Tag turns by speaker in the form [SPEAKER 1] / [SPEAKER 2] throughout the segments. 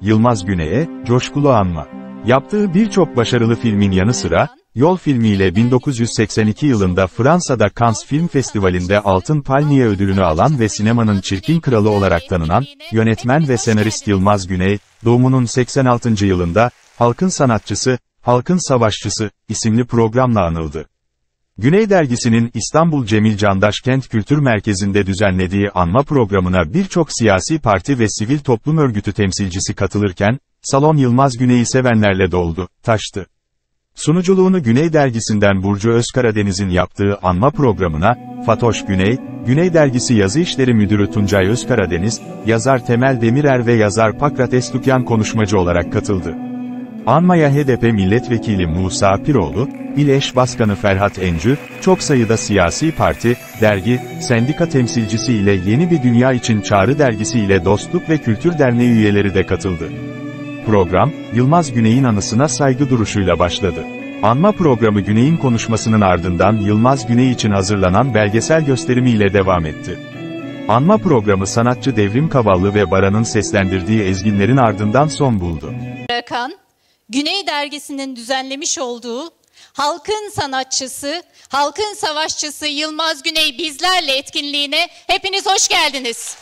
[SPEAKER 1] Yılmaz Güney'e, coşkulu anma. Yaptığı birçok başarılı filmin yanı sıra, Yol filmiyle 1982 yılında Fransa'da Cannes Film Festivali'nde Altın Palmiye ödülünü alan ve sinemanın çirkin kralı olarak tanınan, yönetmen ve senarist Yılmaz Güney, doğumunun 86. yılında, Halkın Sanatçısı, Halkın Savaşçısı, isimli programla anıldı. Güney Dergisi'nin İstanbul Cemil Candaş Kent Kültür Merkezi'nde düzenlediği anma programına birçok siyasi parti ve sivil toplum örgütü temsilcisi katılırken, salon Yılmaz Güney'i sevenlerle doldu, taştı. Sunuculuğunu Güney Dergisi'nden Burcu Özkaradeniz'in yaptığı anma programına, Fatoş Güney, Güney Dergisi Yazı İşleri Müdürü Tuncay Özkaradeniz, yazar Temel Demirer ve yazar Pakrates Tukyan konuşmacı olarak katıldı. Anmaya HDP Milletvekili Musa Piroğlu, İl Eş Başkanı Ferhat Encü, çok sayıda siyasi parti, dergi, sendika temsilcisi ile Yeni Bir Dünya İçin Çağrı Dergisi ile Dostluk ve Kültür Derneği üyeleri de katıldı. Program, Yılmaz Güney'in anısına saygı duruşuyla başladı. Anma programı Güney'in konuşmasının ardından Yılmaz Güney için hazırlanan belgesel gösterimiyle devam etti. Anma programı sanatçı Devrim Kavallı ve Baran'ın seslendirdiği ezginlerin ardından son buldu.
[SPEAKER 2] Güney Dergisi'nin düzenlemiş olduğu Halkın Sanatçısı, Halkın Savaşçısı Yılmaz Güney bizlerle etkinliğine hepiniz hoş geldiniz.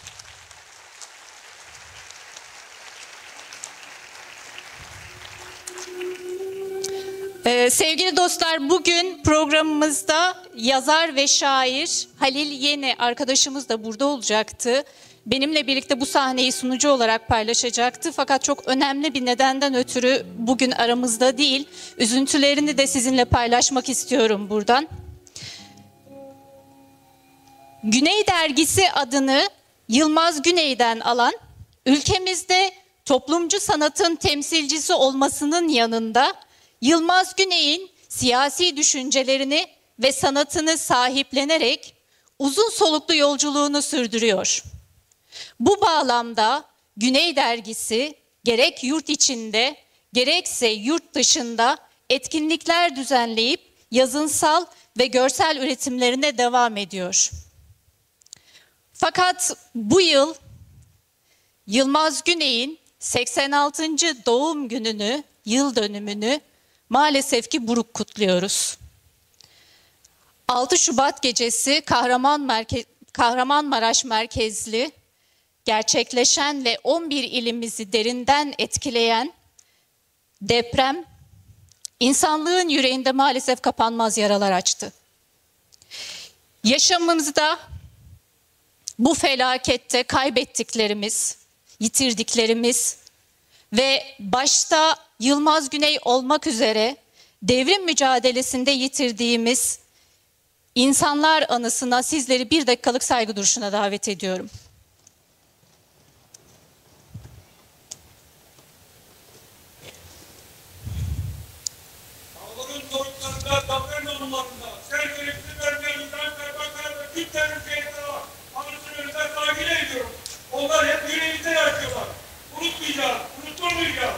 [SPEAKER 2] Sevgili dostlar, bugün programımızda yazar ve şair Halil Yeni arkadaşımız da burada olacaktı. Benimle birlikte bu sahneyi sunucu olarak paylaşacaktı. Fakat çok önemli bir nedenden ötürü bugün aramızda değil. Üzüntülerini de sizinle paylaşmak istiyorum buradan. Güney Dergisi adını Yılmaz Güney'den alan, ülkemizde toplumcu sanatın temsilcisi olmasının yanında, Yılmaz Güney'in siyasi düşüncelerini ve sanatını sahiplenerek uzun soluklu yolculuğunu sürdürüyor. Bu bağlamda Güney Dergisi gerek yurt içinde gerekse yurt dışında etkinlikler düzenleyip yazınsal ve görsel üretimlerine devam ediyor. Fakat bu yıl Yılmaz Güney'in 86. doğum gününü, yıl dönümünü maalesef ki buruk kutluyoruz. 6 Şubat gecesi Kahramanmaraş merkezli gerçekleşen ve 11 ilimizi derinden etkileyen deprem, insanlığın yüreğinde maalesef kapanmaz yaralar açtı. Yaşamımızda bu felakette kaybettiklerimiz, yitirdiklerimiz ve başta Yılmaz Güney olmak üzere devrim mücadelesinde yitirdiğimiz insanlar anısına sizleri bir dakikalık saygı duruşuna davet ediyorum.
[SPEAKER 3] Dağların doruklarında, dağların olmalarında, sergilikli bölgelerinden Perbakar ve Gülten'in kayıtlara anısını önünden takip ediyorum. Onlar hep yüreğimizde yaşıyorlar. Unutmayacağız, unutturmayacağız.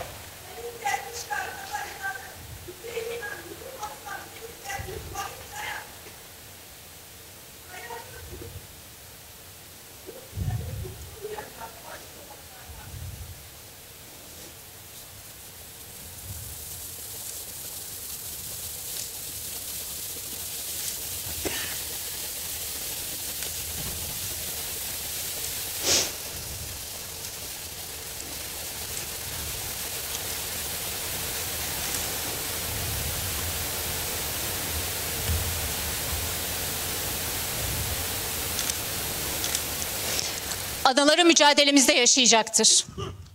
[SPEAKER 2] Adaları mücadelemizde yaşayacaktır.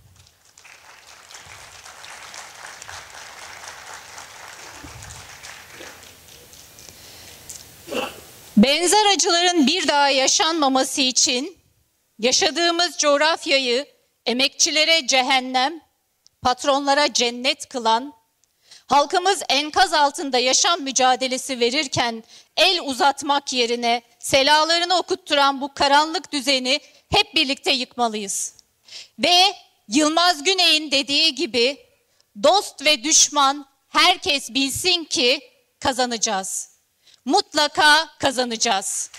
[SPEAKER 2] Benzer acıların bir daha yaşanmaması için yaşadığımız coğrafyayı emekçilere cehennem, patronlara cennet kılan, halkımız enkaz altında yaşam mücadelesi verirken el uzatmak yerine selalarını okutturan bu karanlık düzeni hep birlikte yıkmalıyız. Ve Yılmaz Güney'in dediği gibi dost ve düşman herkes bilsin ki kazanacağız. Mutlaka kazanacağız.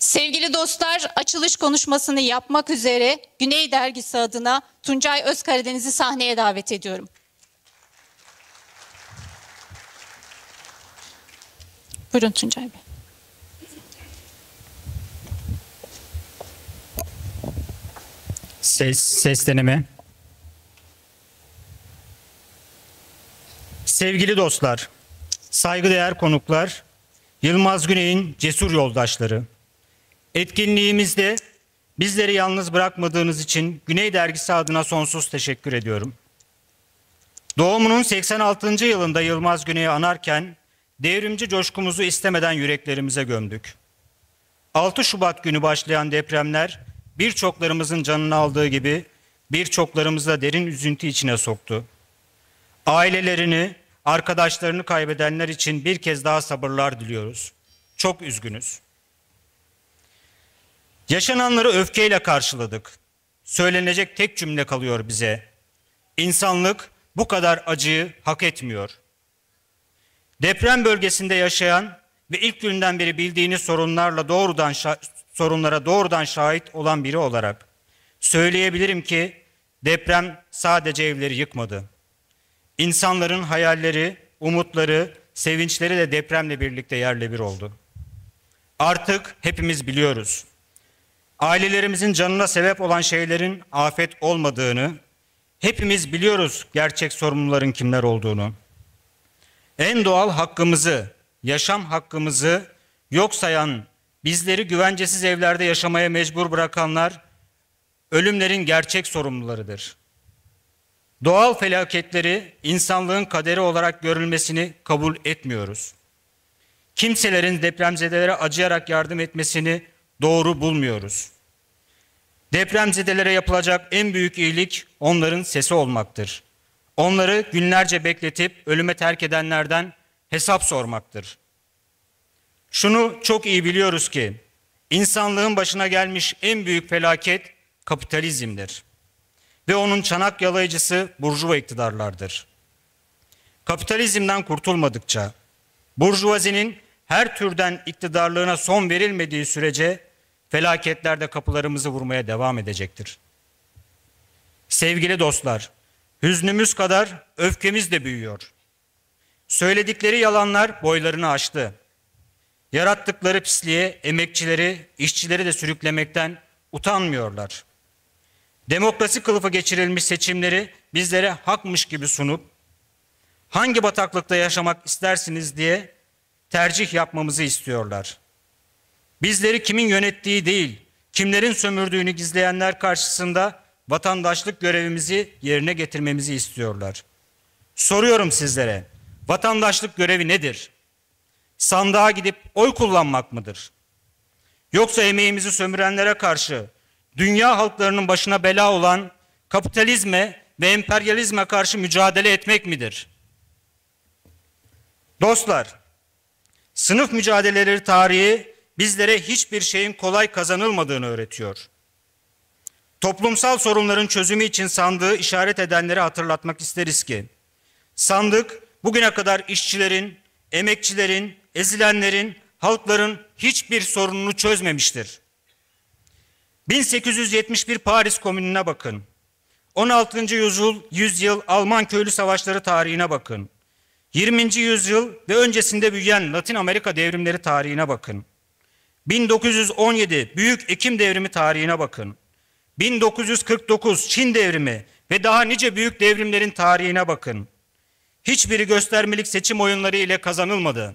[SPEAKER 2] Sevgili dostlar, açılış konuşmasını yapmak üzere Güney Dergisi adına Tuncay Özkaradeniz'i sahneye davet ediyorum. Buyurun Tuncay Bey.
[SPEAKER 4] Ses deneme. Sevgili dostlar, saygıdeğer konuklar, Yılmaz Güney'in cesur yoldaşları. Etkinliğimizde bizleri yalnız bırakmadığınız için Güney Dergisi adına sonsuz teşekkür ediyorum. Doğumunun 86. yılında Yılmaz Güney'i anarken devrimci coşkumuzu istemeden yüreklerimize gömdük. 6 Şubat günü başlayan depremler birçoklarımızın canını aldığı gibi birçoklarımızı da derin üzüntü içine soktu. Ailelerini, arkadaşlarını kaybedenler için bir kez daha sabırlar diliyoruz. Çok üzgünüz. Yaşananları öfkeyle karşıladık. Söylenecek tek cümle kalıyor bize. İnsanlık bu kadar acıyı hak etmiyor. Deprem bölgesinde yaşayan ve ilk günden beri bildiğiniz sorunlara doğrudan şahit olan biri olarak söyleyebilirim ki deprem sadece evleri yıkmadı. İnsanların hayalleri, umutları, sevinçleri de depremle birlikte yerle bir oldu. Artık hepimiz biliyoruz. Ailelerimizin canına sebep olan şeylerin afet olmadığını, hepimiz biliyoruz gerçek sorumluların kimler olduğunu. En doğal hakkımızı, yaşam hakkımızı yok sayan, bizleri güvencesiz evlerde yaşamaya mecbur bırakanlar, ölümlerin gerçek sorumlularıdır. Doğal felaketleri insanlığın kaderi olarak görülmesini kabul etmiyoruz. Kimselerin depremzedelere acıyarak yardım etmesini doğru bulmuyoruz. Depremzedelere yapılacak en büyük iyilik onların sesi olmaktır. Onları günlerce bekletip ölüme terk edenlerden hesap sormaktır. Şunu çok iyi biliyoruz ki insanlığın başına gelmiş en büyük felaket kapitalizmdir. Ve onun çanak yalayıcısı burjuva iktidarlardır. Kapitalizmden kurtulmadıkça, burjuvazinin her türden iktidarlığına son verilmediği sürece felaketler de kapılarımızı vurmaya devam edecektir. Sevgili dostlar, hüznümüz kadar öfkemiz de büyüyor. Söyledikleri yalanlar boylarını aştı. Yarattıkları pisliğe emekçileri, işçileri de sürüklemekten utanmıyorlar. Demokrasi kılıfı geçirilmiş seçimleri bizlere hakmış gibi sunup hangi bataklıkta yaşamak istersiniz diye tercih yapmamızı istiyorlar. Bizleri kimin yönettiği değil, kimlerin sömürdüğünü gizleyenler karşısında vatandaşlık görevimizi yerine getirmemizi istiyorlar. Soruyorum sizlere, vatandaşlık görevi nedir? Sandığa gidip oy kullanmak mıdır? Yoksa emeğimizi sömürenlere karşı dünya halklarının başına bela olan kapitalizme ve emperyalizme karşı mücadele etmek midir? Dostlar, sınıf mücadeleleri tarihi bizlere hiçbir şeyin kolay kazanılmadığını öğretiyor. Toplumsal sorunların çözümü için sandığı işaret edenleri hatırlatmak isteriz ki, sandık bugüne kadar işçilerin, emekçilerin, ezilenlerin, halkların hiçbir sorununu çözmemiştir. 1871 Paris Komünü'ne bakın. 16. yüzyıl Alman köylü savaşları tarihine bakın. 20. yüzyıl ve öncesinde büyüyen Latin Amerika devrimleri tarihine bakın. 1917 Büyük Ekim Devrimi tarihine bakın. 1949 Çin Devrimi ve daha nice büyük devrimlerin tarihine bakın. Hiçbiri göstermelik seçim oyunları ile kazanılmadı.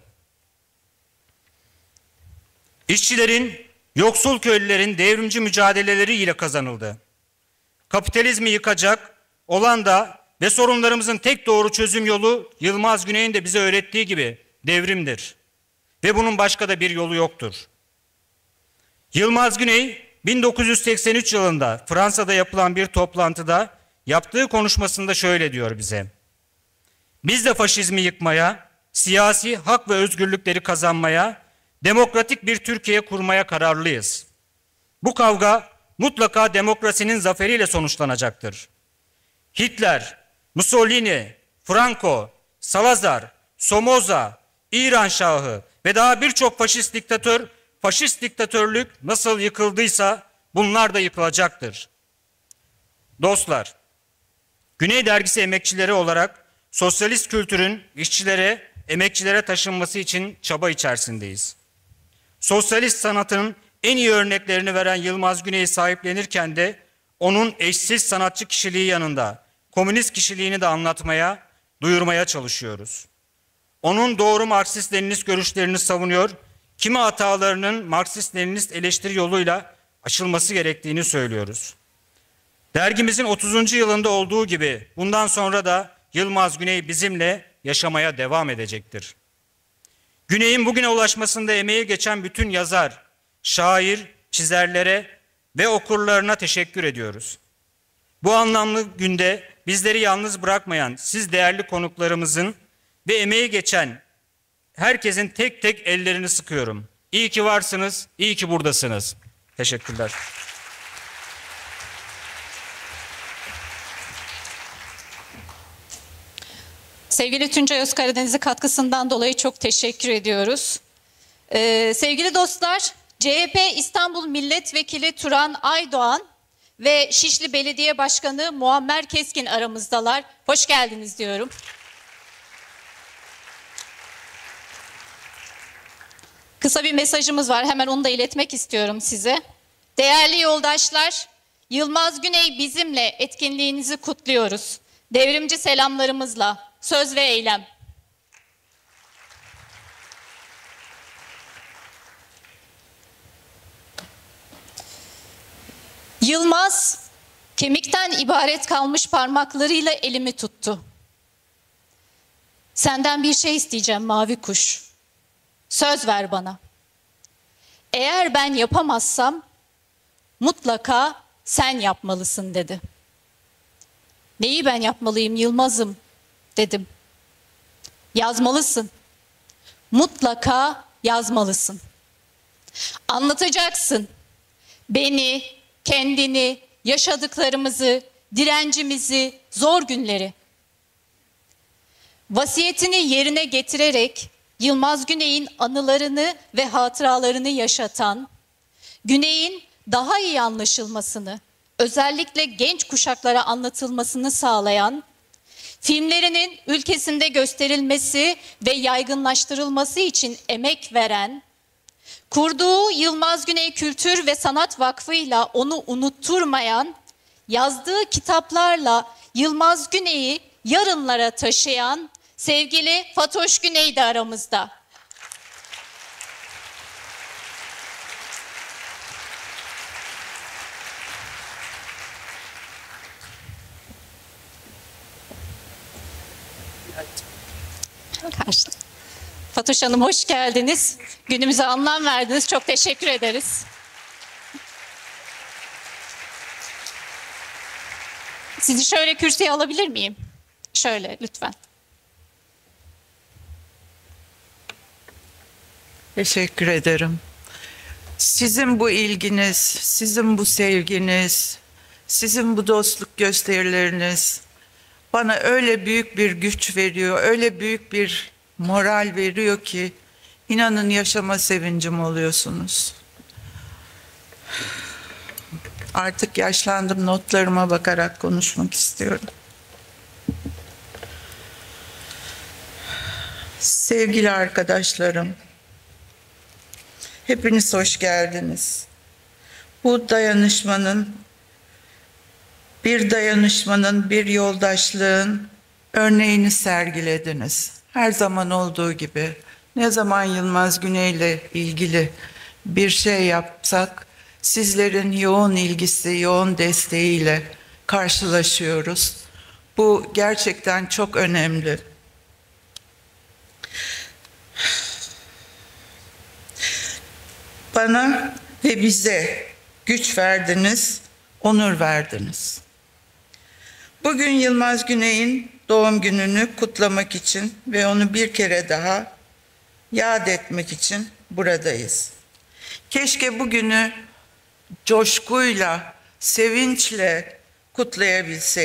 [SPEAKER 4] İşçilerin, yoksul köylülerin devrimci mücadeleleri ile kazanıldı. Kapitalizmi yıkacak olan da ve sorunlarımızın tek doğru çözüm yolu Yılmaz Güney'in de bize öğrettiği gibi devrimdir. Ve bunun başka da bir yolu yoktur. Yılmaz Güney 1983 yılında Fransa'da yapılan bir toplantıda yaptığı konuşmasında şöyle diyor bize. Biz de faşizmi yıkmaya, siyasi hak ve özgürlükleri kazanmaya, demokratik bir Türkiye kurmaya kararlıyız. Bu kavga mutlaka demokrasinin zaferiyle sonuçlanacaktır. Hitler, Mussolini, Franco, Salazar, Somoza, İran Şahı ve daha birçok faşist diktatör faşist diktatörlük nasıl yıkıldıysa bunlar da yıkılacaktır. Dostlar, Güney Dergisi emekçileri olarak sosyalist kültürün işçilere, emekçilere taşınması için çaba içerisindeyiz. Sosyalist sanatın en iyi örneklerini veren Yılmaz Güney'i sahiplenirken de onun eşsiz sanatçı kişiliği yanında komünist kişiliğini de anlatmaya, duyurmaya çalışıyoruz. Onun doğru Marksist-Leninist görüşlerini savunuyor, kimi hatalarının Marksist-Leninist eleştiri yoluyla aşılması gerektiğini söylüyoruz. Dergimizin 30. yılında olduğu gibi bundan sonra da Yılmaz Güney bizimle yaşamaya devam edecektir. Güney'in bugüne ulaşmasında emeği geçen bütün yazar, şair, çizerlere ve okurlarına teşekkür ediyoruz. Bu anlamlı günde bizleri yalnız bırakmayan siz değerli konuklarımızın ve emeği geçen herkesin tek tek ellerini sıkıyorum. İyi ki varsınız, iyi ki buradasınız. Teşekkürler.
[SPEAKER 2] Sevgili Tuncay Özkaradeniz'e katkısından dolayı çok teşekkür ediyoruz. Sevgili dostlar, CHP İstanbul Milletvekili Turan Aydoğan ve Şişli Belediye Başkanı Muammer Keskin aramızdalar. Hoş geldiniz diyorum. Kısa bir mesajımız var, hemen onu da iletmek istiyorum size. Değerli yoldaşlar, Yılmaz Güney bizimle etkinliğinizi kutluyoruz. Devrimci selamlarımızla, söz ve eylem. Yılmaz, kemikten ibaret kalmış parmaklarıyla elimi tuttu. Senden bir şey isteyeceğim mavi kuş. Söz ver bana. Eğer ben yapamazsam mutlaka sen yapmalısın dedi. Neyi ben yapmalıyım Yılmaz'ım dedim. Yazmalısın. Mutlaka yazmalısın. Anlatacaksın. Beni, kendini, yaşadıklarımızı, direncimizi, zor günleri. Vasiyetini yerine getirerek Yılmaz Güney'in anılarını ve hatıralarını yaşatan, Güney'in daha iyi anlaşılmasını, özellikle genç kuşaklara anlatılmasını sağlayan, filmlerinin ülkesinde gösterilmesi ve yaygınlaştırılması için emek veren, kurduğu Yılmaz Güney Kültür ve Sanat Vakfı'yla onu unutturmayan, yazdığı kitaplarla Yılmaz Güney'i yarınlara taşıyan sevgili Fatoş Güney de aramızda. Fatoş Hanım hoş geldiniz. Günümüze anlam verdiniz. Çok teşekkür ederiz. Sizi şöyle kürsüye alabilir miyim? Şöyle lütfen.
[SPEAKER 5] Teşekkür ederim. Sizin bu ilginiz, sizin bu sevginiz, sizin bu dostluk gösterileriniz bana öyle büyük bir güç veriyor, öyle büyük bir moral veriyor ki inanın yaşama sevincim oluyorsunuz. Artık yaşlandım, notlarıma bakarak konuşmak istiyorum. Sevgili arkadaşlarım, hepiniz hoş geldiniz. Bu dayanışmanın, bir yoldaşlığın örneğini sergilediniz. Her zaman olduğu gibi ne zaman Yılmaz Güney'le ilgili bir şey yapsak sizlerin yoğun ilgisi, yoğun desteğiyle karşılaşıyoruz. Bu gerçekten çok önemli. Bana ve bize güç verdiniz, onur verdiniz. Bugün Yılmaz Güney'in doğum gününü kutlamak için ve onu bir kere daha yad etmek için buradayız. Keşke bugünü coşkuyla, sevinçle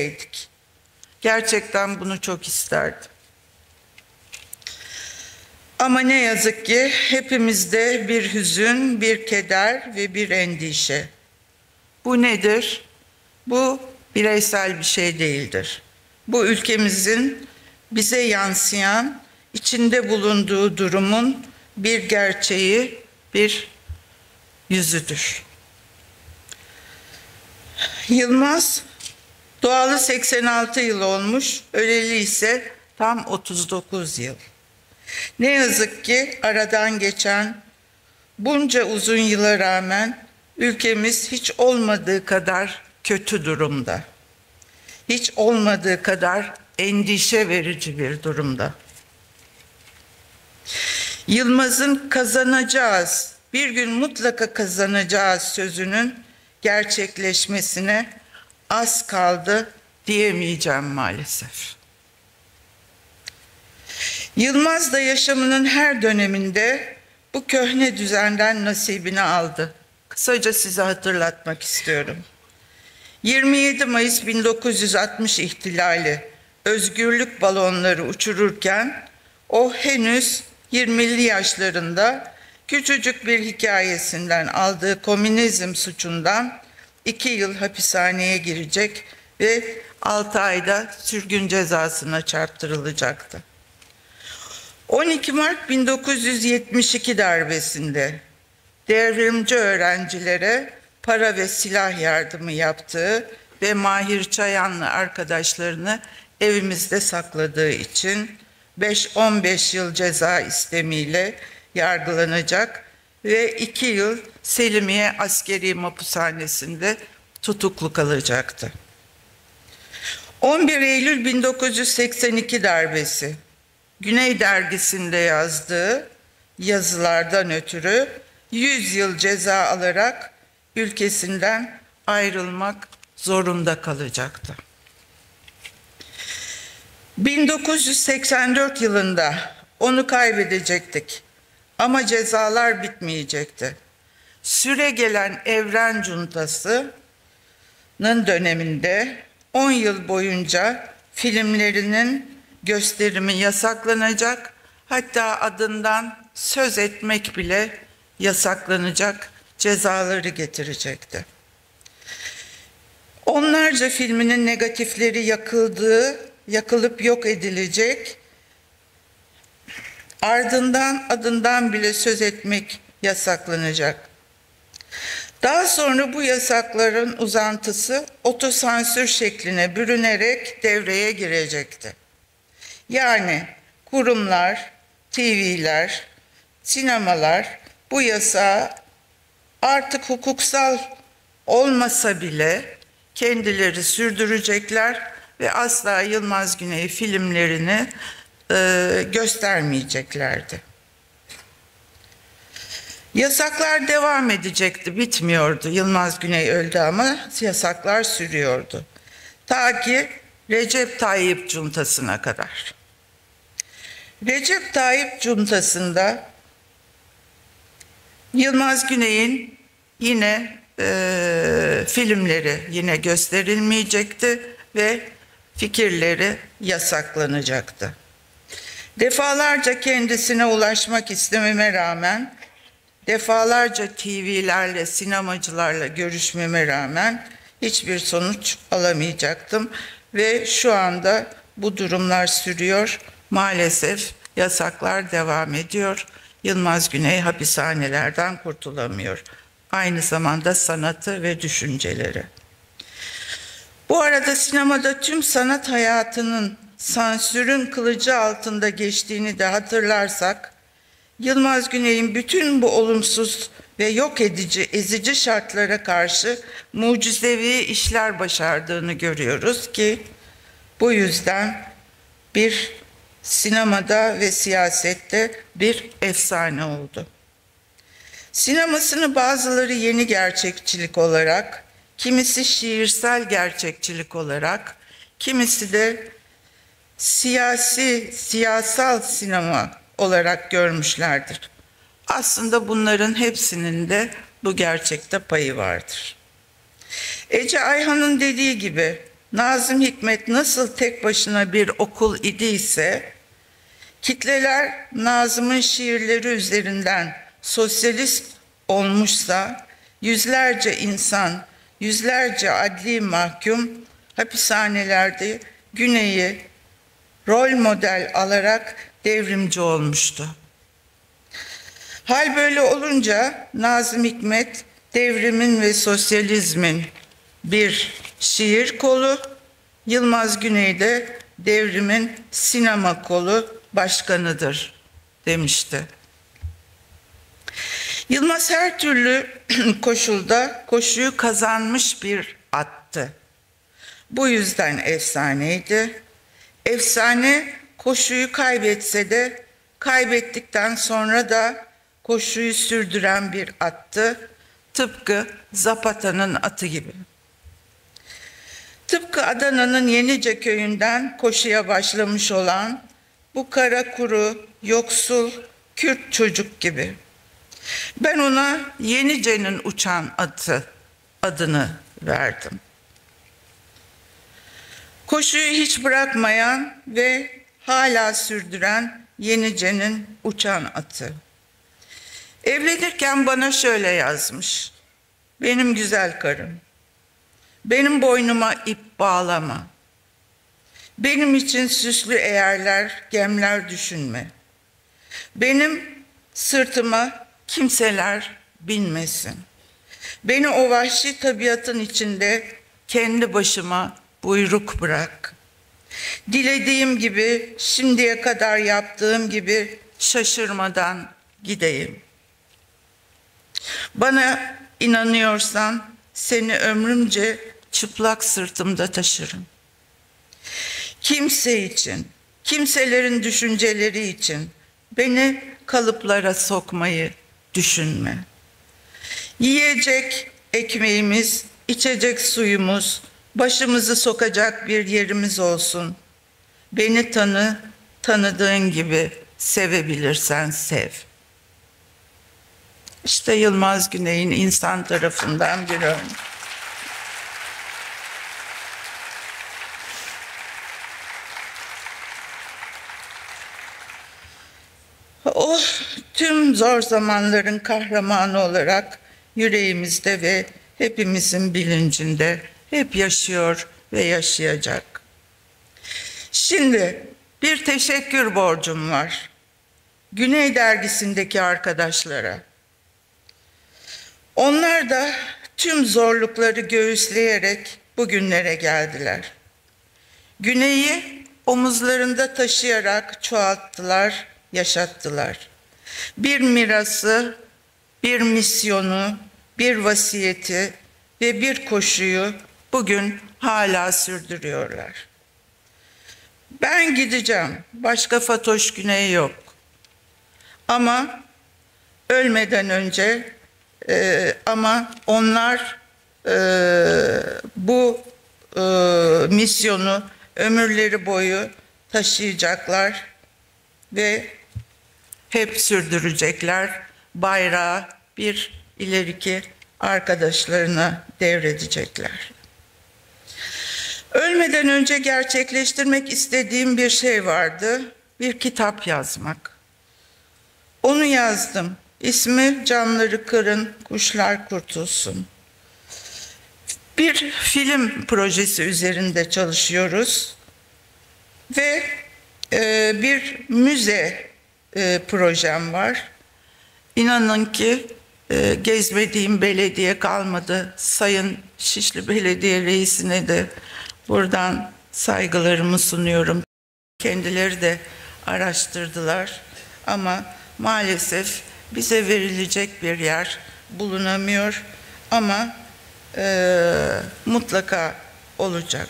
[SPEAKER 5] kutlayabilseydik. Gerçekten bunu çok isterdim. Ama ne yazık ki hepimizde bir hüzün, bir keder ve bir endişe. Bu nedir? Bu bireysel bir şey değildir. Bu ülkemizin bize yansıyan, içinde bulunduğu durumun bir gerçeği, bir yüzüdür. Yılmaz doğalı 86 yıl olmuş, öleli ise tam 39 yıl. Ne yazık ki aradan geçen bunca uzun yıla rağmen ülkemiz hiç olmadığı kadar kötü durumda. Hiç olmadığı kadar endişe verici bir durumda. Yılmaz'ın kazanacağız, bir gün mutlaka kazanacağız sözünün gerçekleşmesine az kaldı diyemeyeceğim maalesef. Yılmaz da yaşamının her döneminde bu köhne düzenden nasibini aldı. Kısaca size hatırlatmak istiyorum. 27 Mayıs 1960 ihtilali özgürlük balonları uçururken o henüz 20'li yaşlarında küçücük bir hikayesinden aldığı komünizm suçundan 2 yıl hapishaneye girecek ve 6 ayda sürgün cezasına çarptırılacaktı. 12 Mart 1972 darbesinde devrimci öğrencilere para ve silah yardımı yaptığı ve Mahir Çayanlı arkadaşlarını evimizde sakladığı için 5-15 yıl ceza istemiyle yargılanacak ve 2 yıl Selimiye Askeri Mahpushanesi'nde tutuklu kalacaktı. 11 Eylül 1982 darbesi, Güney Dergisi'nde yazdığı yazılardan ötürü 100 yıl ceza alarak ülkesinden ayrılmak zorunda kalacaktı. 1984 yılında onu kaybedecektik ama cezalar bitmeyecekti. Süregelen Evren Cuntası'nın döneminde 10 yıl boyunca filmlerinin gösterimi yasaklanacak, hatta adından söz etmek bile yasaklanacak cezaları getirecekti. Onlarca filminin negatifleri yakılıp yok edilecek, ardından adından bile söz etmek yasaklanacak. Daha sonra bu yasakların uzantısı otosansür şekline bürünerek devreye girecekti. Yani kurumlar, TV'ler, sinemalar bu yasağı artık hukuksal olmasa bile kendileri sürdürecekler ve asla Yılmaz Güney filmlerini göstermeyeceklerdi. Yasaklar devam edecekti, bitmiyordu. Yılmaz Güney öldü ama yasaklar sürüyordu. Ta ki Recep Tayyip Cuntası'na kadar. Recep Tayyip Cuntası'nda Yılmaz Güney'in yine filmleri yine gösterilmeyecekti ve fikirleri yasaklanacaktı. Defalarca kendisine ulaşmak istememe rağmen, defalarca TV'lerle, sinemacılarla görüşmeme rağmen hiçbir sonuç alamayacaktım ve şu anda bu durumlar sürüyor. Maalesef yasaklar devam ediyor. Yılmaz Güney hapishanelerden kurtulamıyor. Aynı zamanda sanatı ve düşünceleri. Bu arada sinemada tüm sanat hayatının sansürün kılıcı altında geçtiğini de hatırlarsak, Yılmaz Güney'in bütün bu olumsuz ve yok edici, ezici şartlara karşı mucizevi işler başardığını görüyoruz ki bu yüzden bir sinemada ve siyasette bir efsane oldu. Sinemasını bazıları yeni gerçekçilik olarak, kimisi şiirsel gerçekçilik olarak, kimisi de siyasal sinema olarak görmüşlerdir. Aslında bunların hepsinin de bu gerçekte payı vardır. Ece Ayhan'ın dediği gibi Nazım Hikmet nasıl tek başına bir okul idiyse, Kitleler Nazım'ın şiirleri üzerinden sosyalist olmuşsa, yüzlerce insan, yüzlerce adli mahkum hapishanelerde Güney'i rol model alarak devrimci olmuştu. Hal böyle olunca Nazım Hikmet devrimin ve sosyalizmin bir şiir kolu, Yılmaz Güney de devrimin sinema kolu başkanıdır demişti. Yılmaz her türlü koşulda koşuyu kazanmış bir attı. Bu yüzden efsaneydi. Efsane koşuyu kaybetse de kaybettikten sonra da koşuyu sürdüren bir attı. Tıpkı Zapata'nın atı gibi. Tıpkı Adana'nın Yenice köyünden koşuya başlamış olan bu kara kuru, yoksul, Kürt çocuk gibi. Ben ona Yenice'nin uçan atı adını verdim. Koşuyu hiç bırakmayan ve hala sürdüren Yenice'nin uçan atı. Evlenirken bana şöyle yazmış: benim güzel karım, benim boynuma ip bağlama, benim için süslü eğerler, gemler düşünme, benim sırtıma kimseler binmesin, beni o vahşi tabiatın içinde kendi başıma buyruk bırak. Dilediğim gibi, şimdiye kadar yaptığım gibi şaşırmadan gideyim. Bana inanıyorsan seni ömrümce çıplak sırtımda taşırım. Kimse için, kimselerin düşünceleri için beni kalıplara sokmayı düşünme. Yiyecek ekmeğimiz, içecek suyumuz, başımızı sokacak bir yerimiz olsun. Beni tanı, tanıdığın gibi sevebilirsen sev. İşte Yılmaz Güney'in insan tarafından bir örnek. O tüm zor zamanların kahramanı olarak yüreğimizde ve hepimizin bilincinde hep yaşıyor ve yaşayacak. Şimdi bir teşekkür borcum var. Güney Dergisi'ndeki arkadaşlara. Onlar da tüm zorlukları göğüsleyerek bugünlere geldiler. Güney'i omuzlarında taşıyarak çoğalttılar, yaşattılar. Bir mirası, bir misyonu, bir vasiyeti ve bir koşuyu bugün hala sürdürüyorlar. Ben gideceğim, başka Fatoş Güney yok. Ama ölmeden önce, ama onlar bu misyonu ömürleri boyu taşıyacaklar ve hep sürdürecekler. Bayrağı bir ileriki arkadaşlarına devredecekler. Ölmeden önce gerçekleştirmek istediğim bir şey vardı. Bir kitap yazmak. Onu yazdım. İsmi Camları Kırın, Kuşlar Kurtulsun. Bir film projesi üzerinde çalışıyoruz. Ve bir müze projem var. İnanın ki gezmediğim belediye kalmadı. Sayın Şişli Belediye Reisine de buradan saygılarımı sunuyorum. Kendileri de araştırdılar ama maalesef bize verilecek bir yer bulunamıyor ama mutlaka olacak.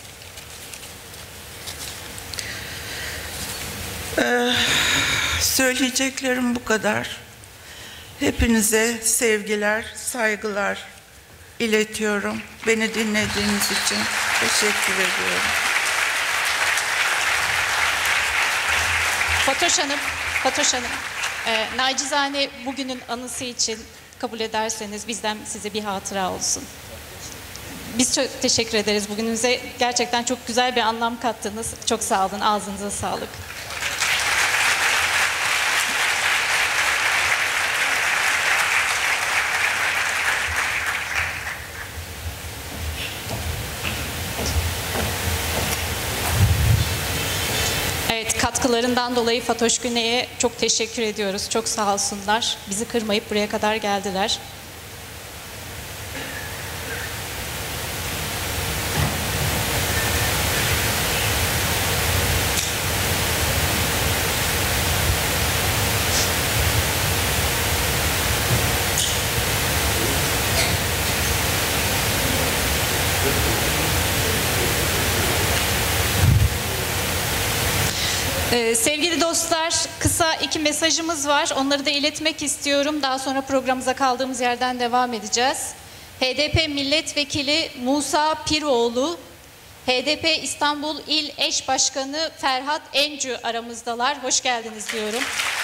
[SPEAKER 5] Söyleyeceklerim bu kadar. Hepinize sevgiler, saygılar iletiyorum. Beni dinlediğiniz için teşekkür ediyorum.
[SPEAKER 2] Fatoş Hanım, nacizane bugünün anısı için kabul ederseniz bizden size bir hatıra olsun. Biz çok teşekkür ederiz bugünümüze. Gerçekten çok güzel bir anlam kattınız. Çok sağ olun, ağzınıza sağlık. Katkılarından dolayı Fatoş Güney'e çok teşekkür ediyoruz. Çok sağ olsunlar. Bizi kırmayıp buraya kadar geldiler. Sevgili dostlar, kısa 2 mesajımız var. Onları da iletmek istiyorum. Daha sonra programımıza kaldığımız yerden devam edeceğiz. HDP Milletvekili Musa Piroğlu, HDP İstanbul İl Eş Başkanı Ferhat Encü aramızdalar. Hoş geldiniz diyorum.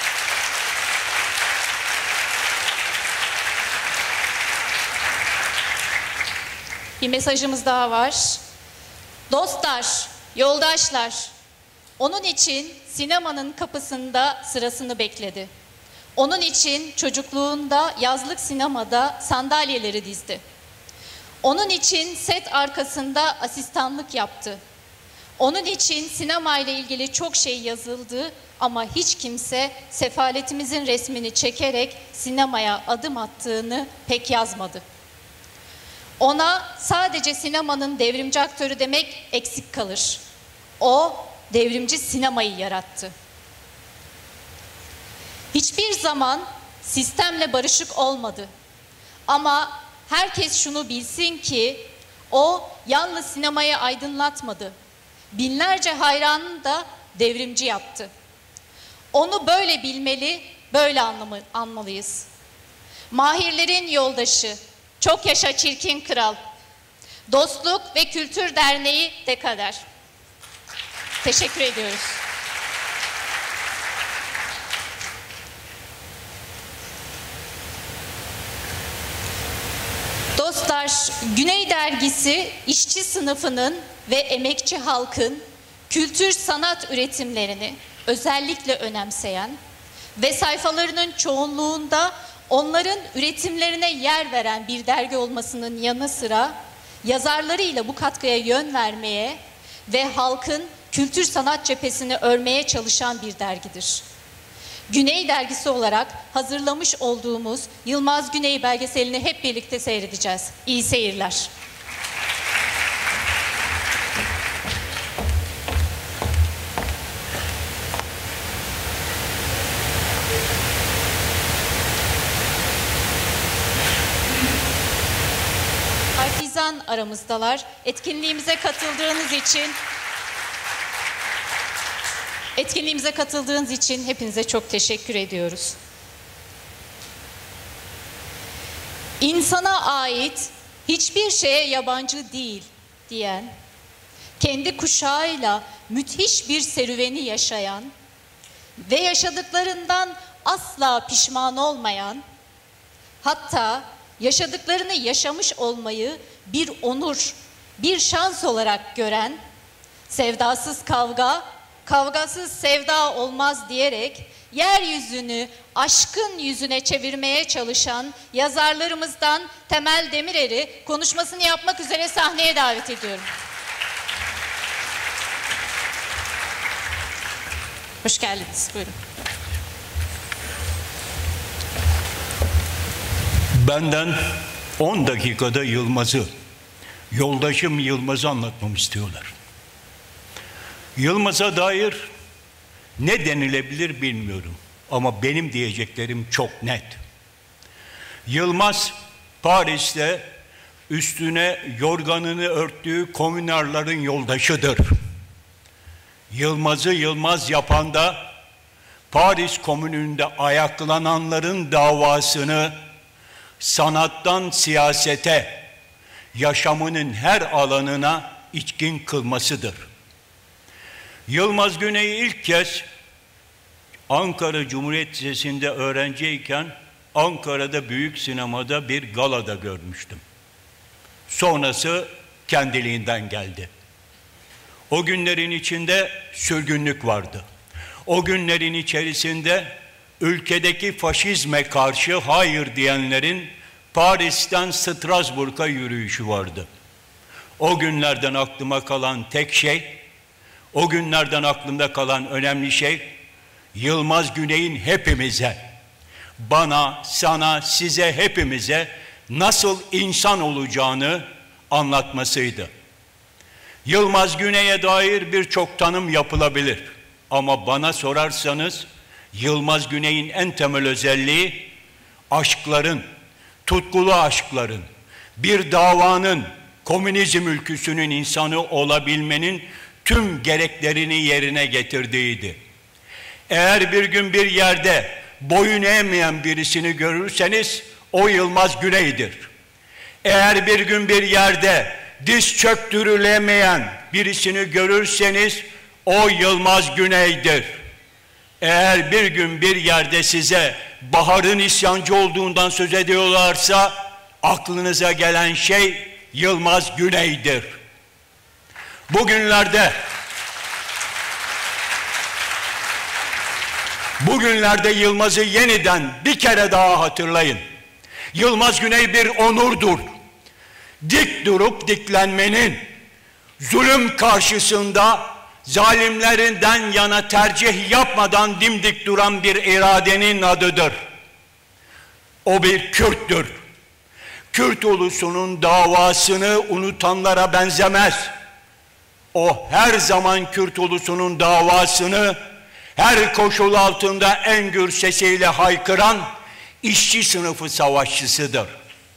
[SPEAKER 2] Bir mesajımız daha var. Dostlar, yoldaşlar, onun için sinemanın kapısında sırasını bekledi. Onun için çocukluğunda yazlık sinemada sandalyeleri dizdi. Onun için set arkasında asistanlık yaptı. Onun için sinema ile ilgili çok şey yazıldı ama hiç kimse sefaletimizin resmini çekerek sinemaya adım attığını pek yazmadı. Ona sadece sinemanın devrimci aktörü demek eksik kalır. O devrimci sinemayı yarattı. Hiçbir zaman sistemle barışık olmadı. Ama herkes şunu bilsin ki o yalnız sinemayı aydınlatmadı. Binlerce hayranını da devrimci yaptı. Onu böyle bilmeli, böyle anmalıyız. Mahirlerin yoldaşı, çok yaşa çirkin kral. Dostluk ve Kültür Derneği Dekader. Teşekkür ediyoruz. Dostlar, Güney Dergisi işçi sınıfının ve emekçi halkın kültür sanat üretimlerini özellikle önemseyen ve sayfalarının çoğunluğunda onların üretimlerine yer veren bir dergi olmasının yanı sıra yazarlarıyla bu katkıya yön vermeye ve halkın kültür sanat cephesini örmeye çalışan bir dergidir. Güney Dergisi olarak hazırlamış olduğumuz Yılmaz Güney belgeselini hep birlikte seyredeceğiz. İyi seyirler. Partizan aramızdalar. Etkinliğimize katıldığınız için hepinize çok teşekkür ediyoruz. İnsana ait hiçbir şeye yabancı değil diyen, kendi kuşağıyla müthiş bir serüveni yaşayan ve yaşadıklarından asla pişman olmayan, hatta yaşadıklarını yaşamış olmayı bir onur, bir şans olarak gören, sevdasız kavga, kavgasız sevda olmaz diyerek yeryüzünü aşkın yüzüne çevirmeye çalışan yazarlarımızdan Temel Demirer'i konuşmasını yapmak üzere sahneye davet ediyorum. Hoş geldiniz. Buyurun.
[SPEAKER 6] Benden 10 dakikada yoldaşım Yılmaz'ı anlatmamı istiyorlar. Yılmaz'a dair ne denilebilir bilmiyorum ama benim diyeceklerim çok net. Yılmaz, Paris'te üstüne yorganını örttüğü komünarların yoldaşıdır. Yılmaz'ı Yılmaz yapan da Paris Komünü'nde ayaklananların davasını sanattan siyasete, yaşamının her alanına içkin kılmasıdır. Yılmaz Güney'i ilk kez Ankara Cumhuriyet Lisesi'nde öğrenciyken Ankara'da büyük sinemada bir galada görmüştüm. Sonrası kendiliğinden geldi. O günlerin içinde sürgünlük vardı. O günlerin içerisinde ülkedeki faşizme karşı hayır diyenlerin Paris'ten Strasbourg'a yürüyüşü vardı. O günlerden aklıma kalan tek şey, O günlerden aklımda kalan önemli şey, Yılmaz Güney'in hepimize, bana, sana, size, hepimize nasıl insan olacağını anlatmasıydı. Yılmaz Güney'e dair birçok tanım yapılabilir. Ama bana sorarsanız, Yılmaz Güney'in en temel özelliği, aşkların, tutkulu aşkların, bir davanın, komünizm ülküsünün insanı olabilmenin tüm gereklerini yerine getirdiğiydi. Eğer bir gün bir yerde boyun eğmeyen birisini görürseniz, o Yılmaz Güney'dir. Eğer bir gün bir yerde diz çöktürülemeyen birisini görürseniz, o Yılmaz Güney'dir. Eğer bir gün bir yerde size Bahar'ın isyancı olduğundan söz ediyorlarsa, aklınıza gelen şey Yılmaz Güney'dir. Bugünlerde Yılmaz'ı yeniden bir kere daha hatırlayın. Yılmaz Güney bir onurdur. Dik durup diklenmenin, zulüm karşısında zalimlerinden yana tercih yapmadan dimdik duran bir iradenin adıdır. O bir Kürttür. Kürt ulusunun davasını unutanlara benzemez. O her zaman Kürt ulusunun davasını her koşul altında en gür sesiyle haykıran işçi sınıfı savaşçısıdır.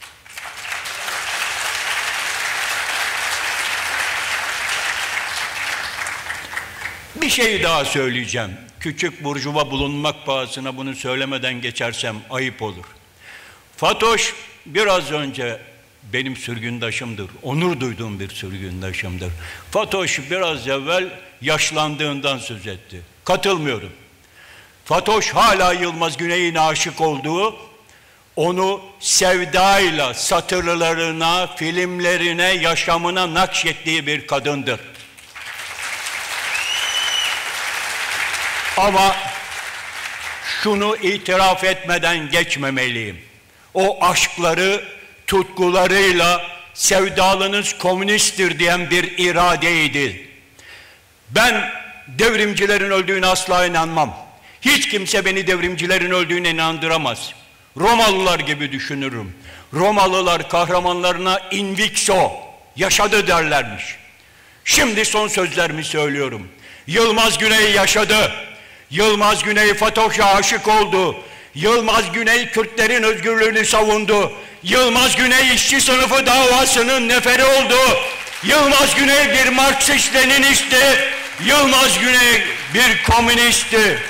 [SPEAKER 6] Bir şey daha söyleyeceğim. Küçük burjuva bulunmak pahasına bunu söylemeden geçersem ayıp olur. Fatoş biraz önce benim sürgündaşımdır. Onur duyduğum bir sürgündaşımdır. Fatoş biraz evvel yaşlandığından söz etti. Katılmıyorum. Fatoş hala Yılmaz Güney'in aşık olduğu, onu sevdayla satırlarına, filmlerine, yaşamına nakşettiği bir kadındır. Ama şunu itiraf etmeden geçmemeliyim. O aşkları, tutkularıyla sevdalınız komünisttir diyen bir iradeydi. Ben devrimcilerin öldüğüne asla inanmam. Hiç kimse beni devrimcilerin öldüğüne inandıramaz. Romalılar gibi düşünürüm. Romalılar kahramanlarına invicto, yaşadı derlermiş. Şimdi son sözlerimi söylüyorum. Yılmaz Güney yaşadı. Yılmaz Güney Fatoş'a aşık oldu. Yılmaz Güney Kürtlerin özgürlüğünü savundu. Yılmaz Güney işçi sınıfı davasının neferi oldu. Yılmaz Güney bir Marksist Leninistti. Yılmaz Güney bir komünistti.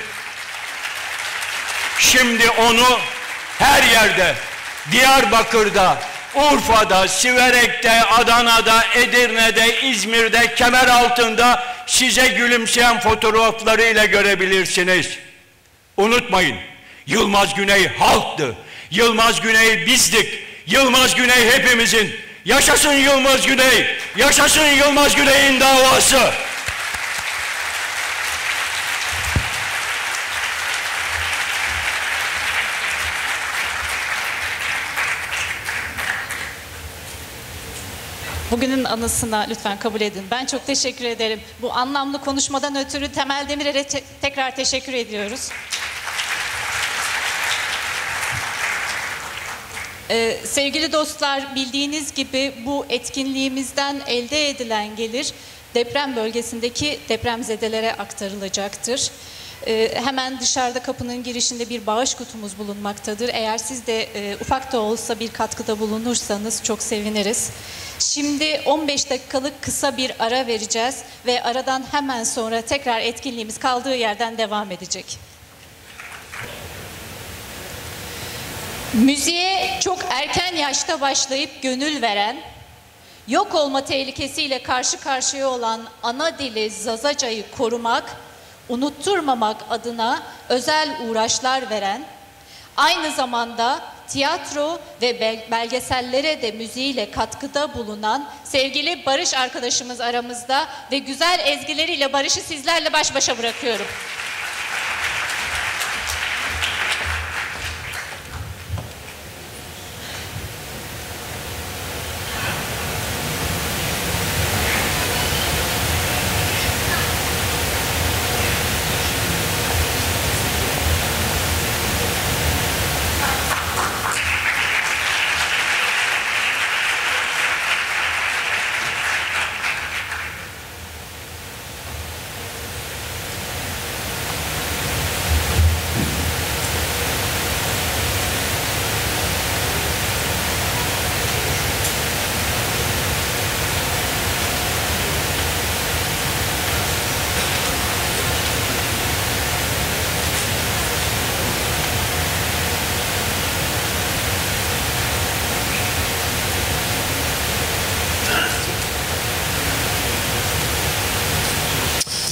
[SPEAKER 6] Şimdi onu her yerde, Diyarbakır'da, Urfa'da, Siverek'te, Adana'da, Edirne'de, İzmir'de, Kemeraltı'nda size gülümseyen fotoğraflarıyla görebilirsiniz. Unutmayın, Yılmaz Güney halktı. Yılmaz Güney bizdik. Yılmaz Güney hepimizin. Yaşasın Yılmaz Güney. Yaşasın Yılmaz Güney'in davası.
[SPEAKER 2] Bugünün anısına lütfen kabul edin. Ben çok teşekkür ederim. Bu anlamlı konuşmadan ötürü Temel Demirer'e tekrar teşekkür ediyoruz. Sevgili dostlar, bildiğiniz gibi bu etkinliğimizden elde edilen gelir deprem bölgesindeki depremzedelere aktarılacaktır. Hemen dışarıda kapının girişinde bir bağış kutumuz bulunmaktadır. Eğer siz de ufak da olsa bir katkıda bulunursanız çok seviniriz. Şimdi 15 dakikalık kısa bir ara vereceğiz ve aradan hemen sonra tekrar etkinliğimiz kaldığı yerden devam edecek. Müziğe çok erken yaşta başlayıp gönül veren, yok olma tehlikesiyle karşı karşıya olan ana dili Zazaca'yı korumak, unutturmamak adına özel uğraşlar veren, aynı zamanda tiyatro ve belgesellere de müziğiyle katkıda bulunan sevgili Barış arkadaşımız aramızda ve güzel ezgileriyle Barış'ı sizlerle baş başa bırakıyorum.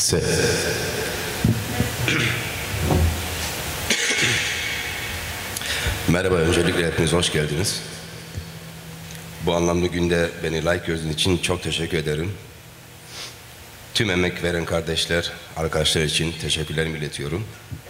[SPEAKER 7] Ses. Merhaba, öncelikle hepiniz hoş geldiniz. Bu anlamlı günde beni layık gördüğünüz için çok teşekkür ederim. Tüm emek veren kardeşler, arkadaşlar için teşekkürlerimi iletiyorum.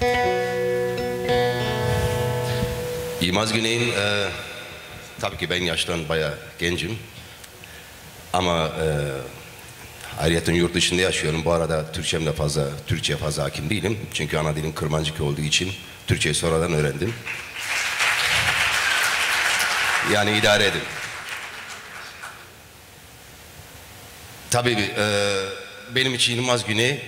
[SPEAKER 7] Yılmaz Güney'in, tabii ki ben yaştan bayağı gencim. Ama ayrıyeten yurt dışında yaşıyorum. Bu arada Türkçe'ye fazla hakim değilim. Çünkü ana dilim Kırmancık olduğu için Türkçeyi sonradan öğrendim. Yani idare edin. Tabii benim için Yılmaz Güney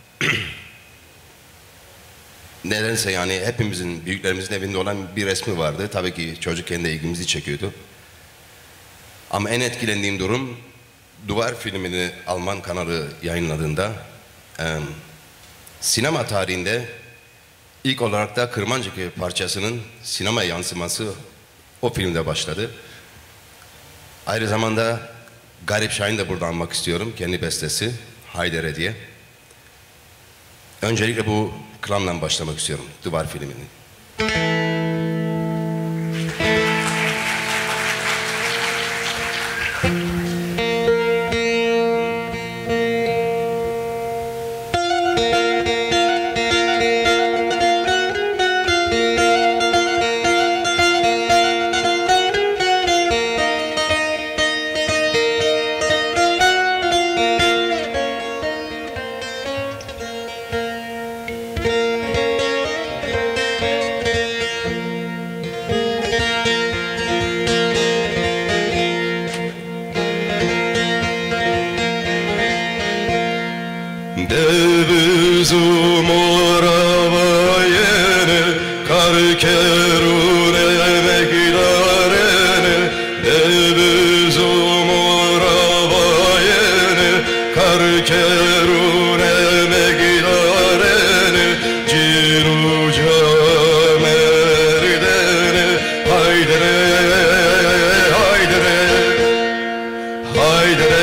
[SPEAKER 7] nedense yani hepimizin, büyüklerimizin evinde olan bir resmi vardı. Tabii ki çocukken de ilgimizi çekiyordu. Ama en etkilendiğim durum Duvar filmini Alman kanalı yayınladığında sinema tarihinde ilk olarak da Kırmancık parçasının sinema yansıması o filmde başladı. Aynı zamanda Garip Şahin'i de burada anmak istiyorum. Kendi bestesi Haydere diye. Öncelikle bu klamla başlamak istiyorum. Duvar filmini.
[SPEAKER 8] Devizum oravayene, karkerune megdarene. Devizum oravayene, karkerune megdarene. Ciruca merdene, haydere, haydere, haydere.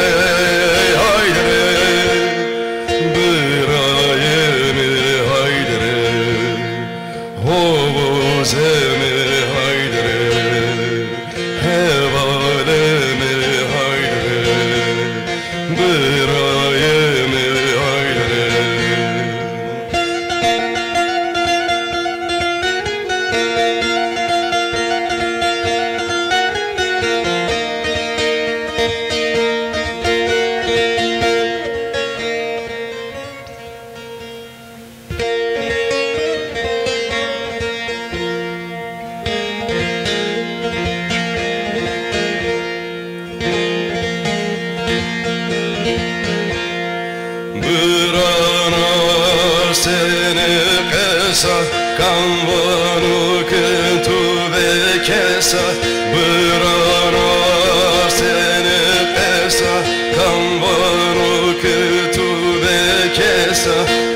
[SPEAKER 8] Kanvanu kentu ve kesa, bırana seni pesa. Kanvanu kentu ve kesa,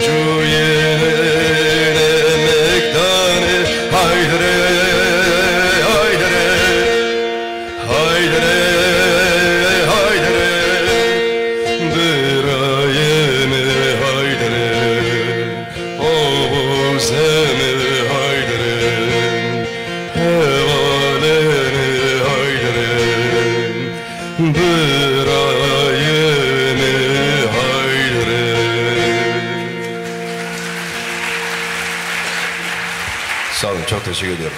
[SPEAKER 8] cuyene mektane. Haydere, haydere, haydere, haydere. Bırayeme haydere, ovuzeme.
[SPEAKER 7] Sağ olun, çok teşekkür ediyorum.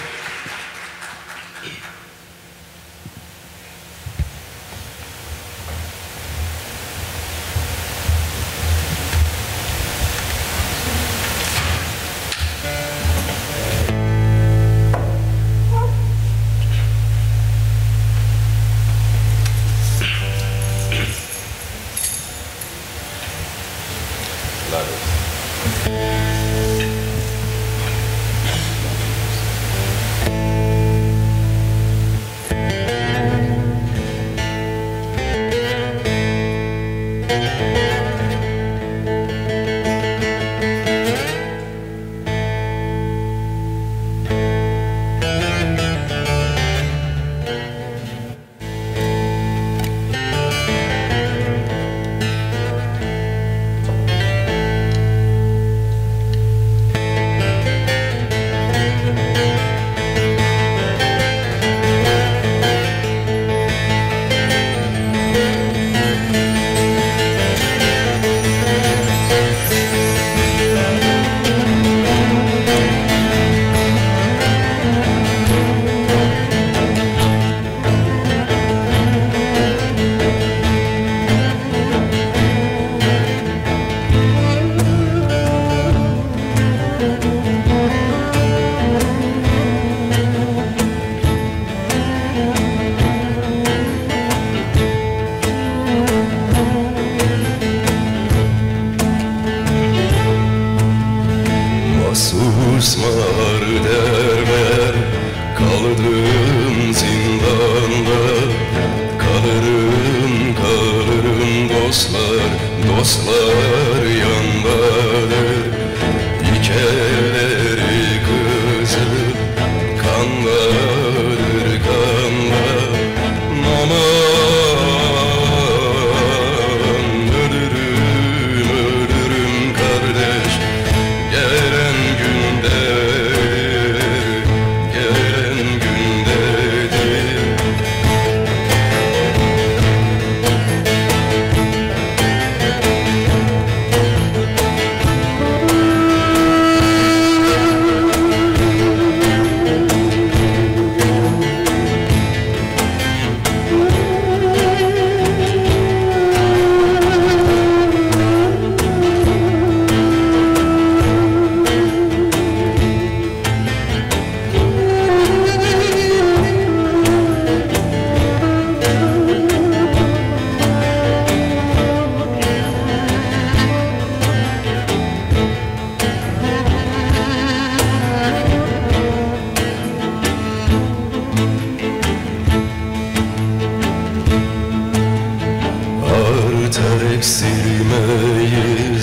[SPEAKER 8] eksilmeyiz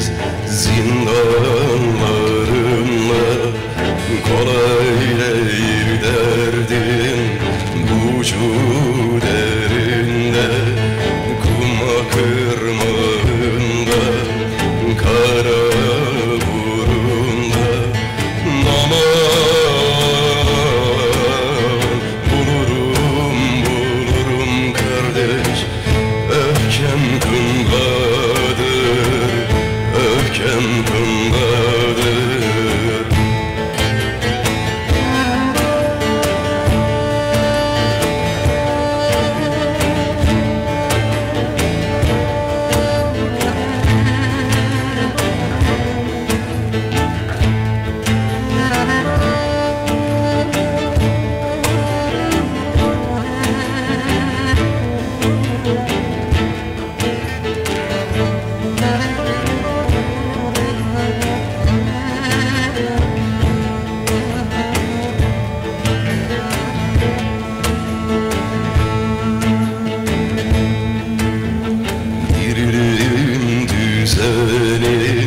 [SPEAKER 8] zindanlarınla. Kolay değil derdin bucu derinde, kuma kırmağında, kara burunda. Aman bulurum kardeş, öfkem bundadır, öfkem bundadır. Dirilim düzenin,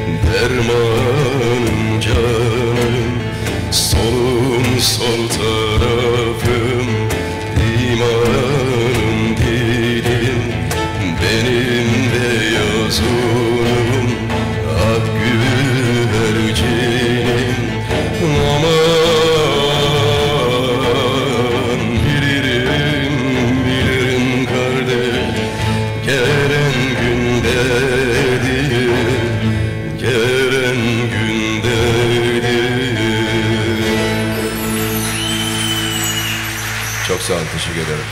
[SPEAKER 8] dermanım canım, solum sol tarafım, imanım dilim, benim beyaz unum, ak güvercinim. Aman bilirim kardeş, gelen gündedir, gelen gündedir.
[SPEAKER 7] Çok sağ olun, teşekkür ederim.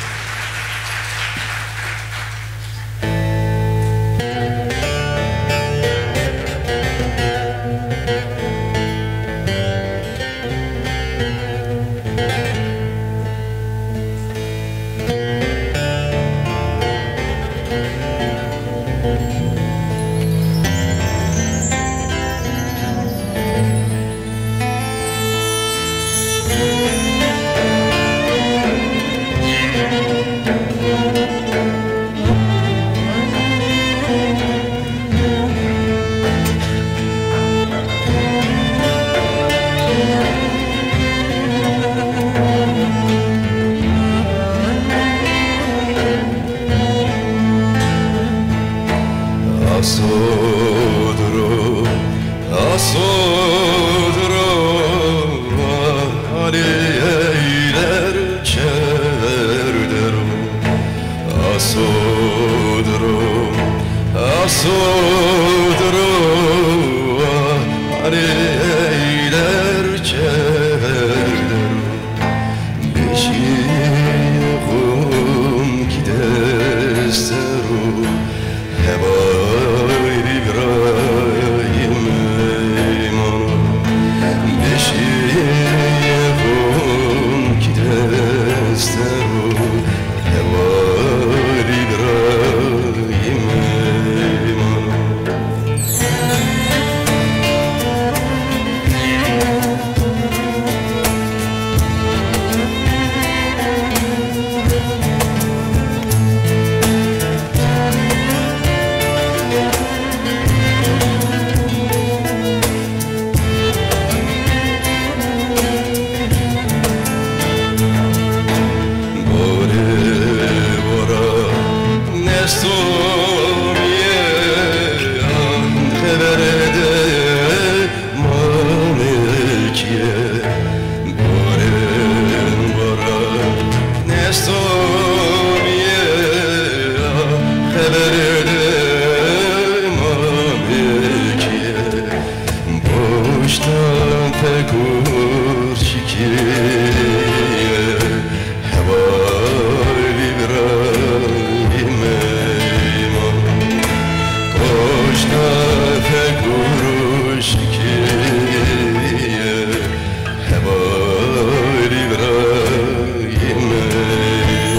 [SPEAKER 8] Asodro, asodro, Ali eyler çerdero. Asodro, asodro, Ali eyler çerdero. Beşiğim gidesteru, Hebay İbrahim eymanı. Beşiğim gidesteru, Hebay İbrahim eymanı. Hebal İbrahim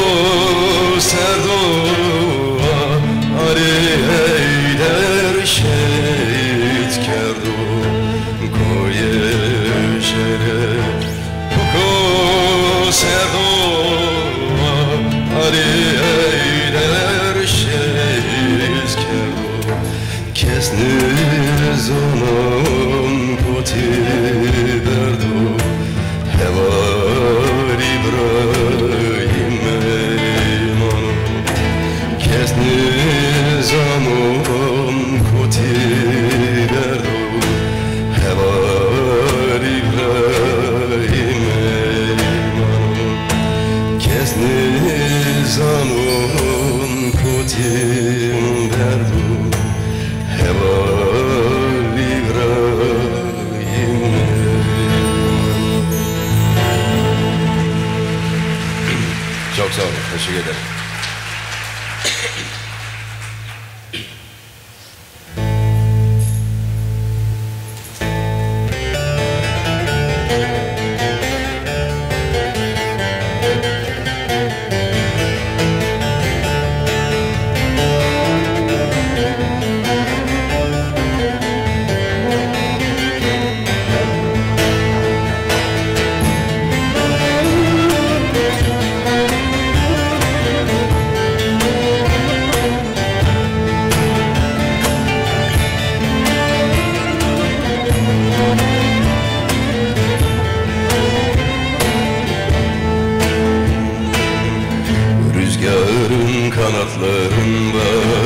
[SPEAKER 8] سردوا علی ایدر شهید کردو کوی شهر کوکو سردوا علی ایدر شهید کردو کسنی زمان پوتی بردو هوار İbrahim eymanı Kesni zaman kuti derdu Hevar İbrahim eymanı Kesni zaman kuti derdu Hevar İbrahim
[SPEAKER 7] Çok sağ olun. Teşekkür ederim.
[SPEAKER 8] Rüzgarın kanatlarında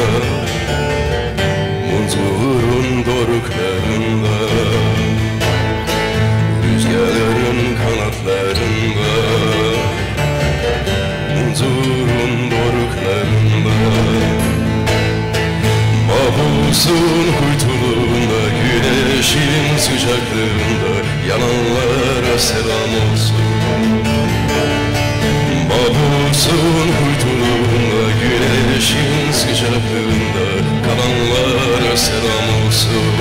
[SPEAKER 8] Munzurun doruklarında Rüzgarın kanatlarında Munzurun doruklarında Mahpusun kuytuluğunda Güneşin sıcaklığında Yananlara selam olsun Mahpusun kuytuluğunda Güneşin sıcaklığında Kalanlara selam olsun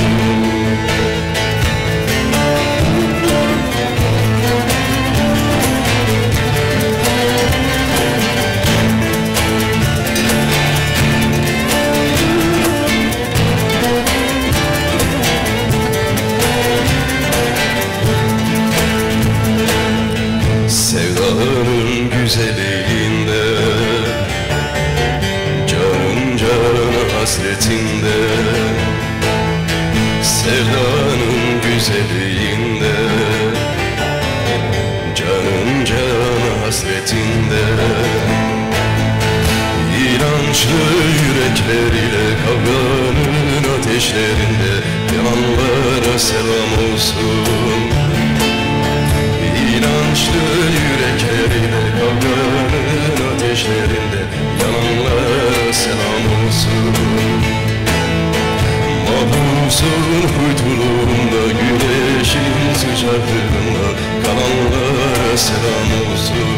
[SPEAKER 8] Sevdanın güzelliğinde Canın canı hasretinde Sevdanın güzelliğinde Canın canı hasretinde İnançlı yürekler ile kavganın ateşlerinde Yananlara selam olsun İnançlı yürekleriyle kavganın ateşlerinde Yananlara selam olsun Mahpusun kuytuluğunda Güneşin sıcaklığında Kalanlara selam olsun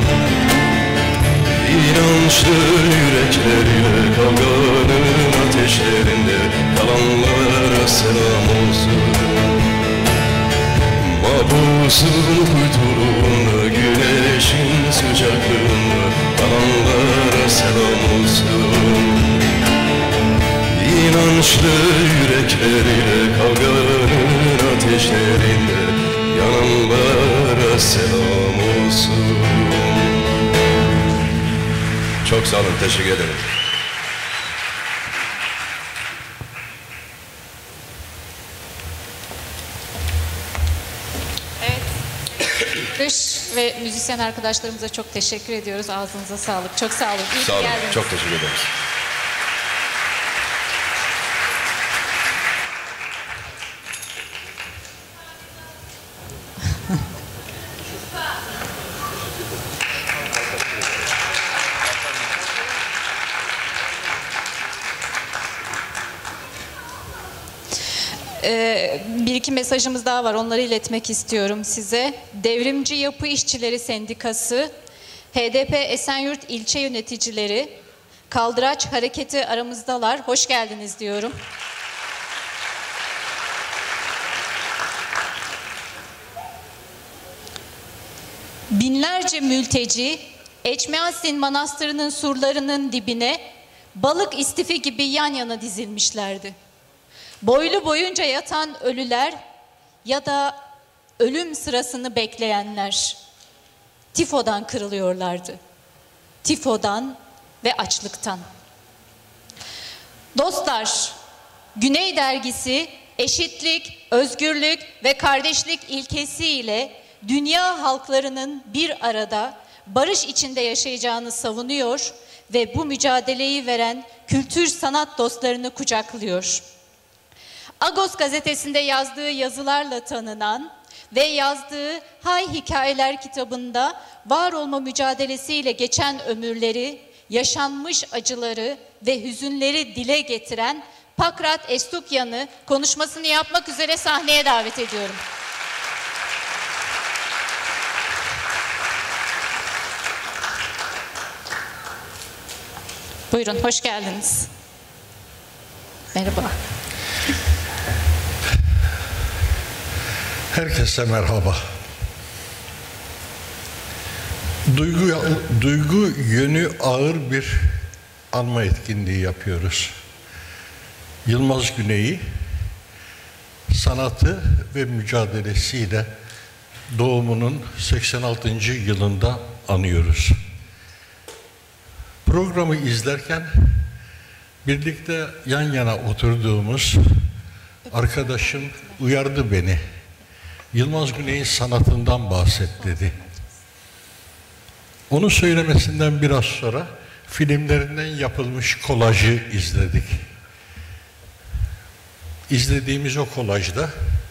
[SPEAKER 8] İnançlı yürekleriyle kavganın ateşlerinde Kalanlara selam olsun Mahpusun kuytuluğunda Güneşin sıcaklığında Kalanlara selam olsun İnançlı yürekleriyle Kavganın ateşlerinde Yananlara selam olsun.
[SPEAKER 7] Çok sağ olun. Teşekkür ederim.
[SPEAKER 2] Dış ve müzisyen arkadaşlarımıza çok teşekkür ediyoruz. Ağzınıza sağlık. Çok sağ olun. İyi ki
[SPEAKER 7] Sağ olun.
[SPEAKER 2] geldiniz.
[SPEAKER 7] Çok teşekkür ederiz.
[SPEAKER 2] Bir iki mesajımız daha var. Onları iletmek istiyorum size. Devrimci Yapı İşçileri Sendikası, HDP Esenyurt İlçe Yöneticileri, Kaldıraç Hareketi aramızdalar. Hoş geldiniz diyorum. Binlerce mülteci Eçmiadzin Manastırı'nın surlarının dibine balık istifi gibi yan yana dizilmişlerdi. Boylu boyunca yatan ölüler ya da ölüm sırasını bekleyenler tifodan kırılıyorlardı. Tifodan ve açlıktan. Dostlar, Güney Dergisi eşitlik, özgürlük ve kardeşlik ilkesiyle dünya halklarının bir arada barış içinde yaşayacağını savunuyor ve bu mücadeleyi veren kültür sanat dostlarını kucaklıyor. Agos gazetesinde yazdığı yazılarla tanınan ve yazdığı Hay Hikayeler kitabında var olma mücadelesiyle geçen ömürleri, yaşanmış acıları ve hüzünleri dile getiren Pakrat Estukyan'ı konuşmasını yapmak üzere sahneye davet ediyorum. Buyurun, hoş geldiniz. Merhaba.
[SPEAKER 9] Herkese merhaba. Duygu yönü ağır bir anma etkinliği yapıyoruz. Yılmaz Güney'i sanatı ve mücadelesiyle doğumunun 86. yılında anıyoruz. Programı izlerken birlikte yan yana oturduğumuz arkadaşım uyardı beni. Yılmaz Güney'in sanatından bahset dedi. Onun söylemesinden biraz sonra filmlerinden yapılmış kolajı izledik. İzlediğimiz o kolajda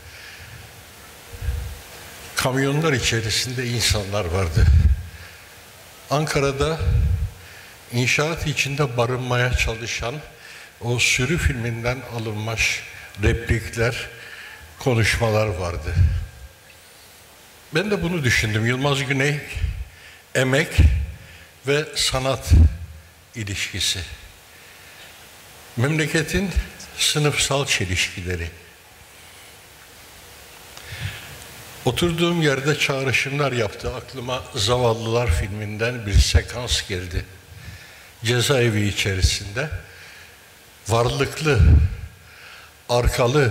[SPEAKER 9] kamyonlar içerisinde insanlar vardı. Ankara'da inşaat içinde barınmaya çalışan o sürü filminden alınmış replikler, konuşmalar vardı. Ben de bunu düşündüm. Yılmaz Güney, emek ve sanat ilişkisi. Memleketin sınıfsal çelişkileri. Oturduğum yerde çağrışımlar yaptı. Aklıma Zavallılar filminden bir sekans geldi. Cezaevi içerisinde varlıklı, arkalı,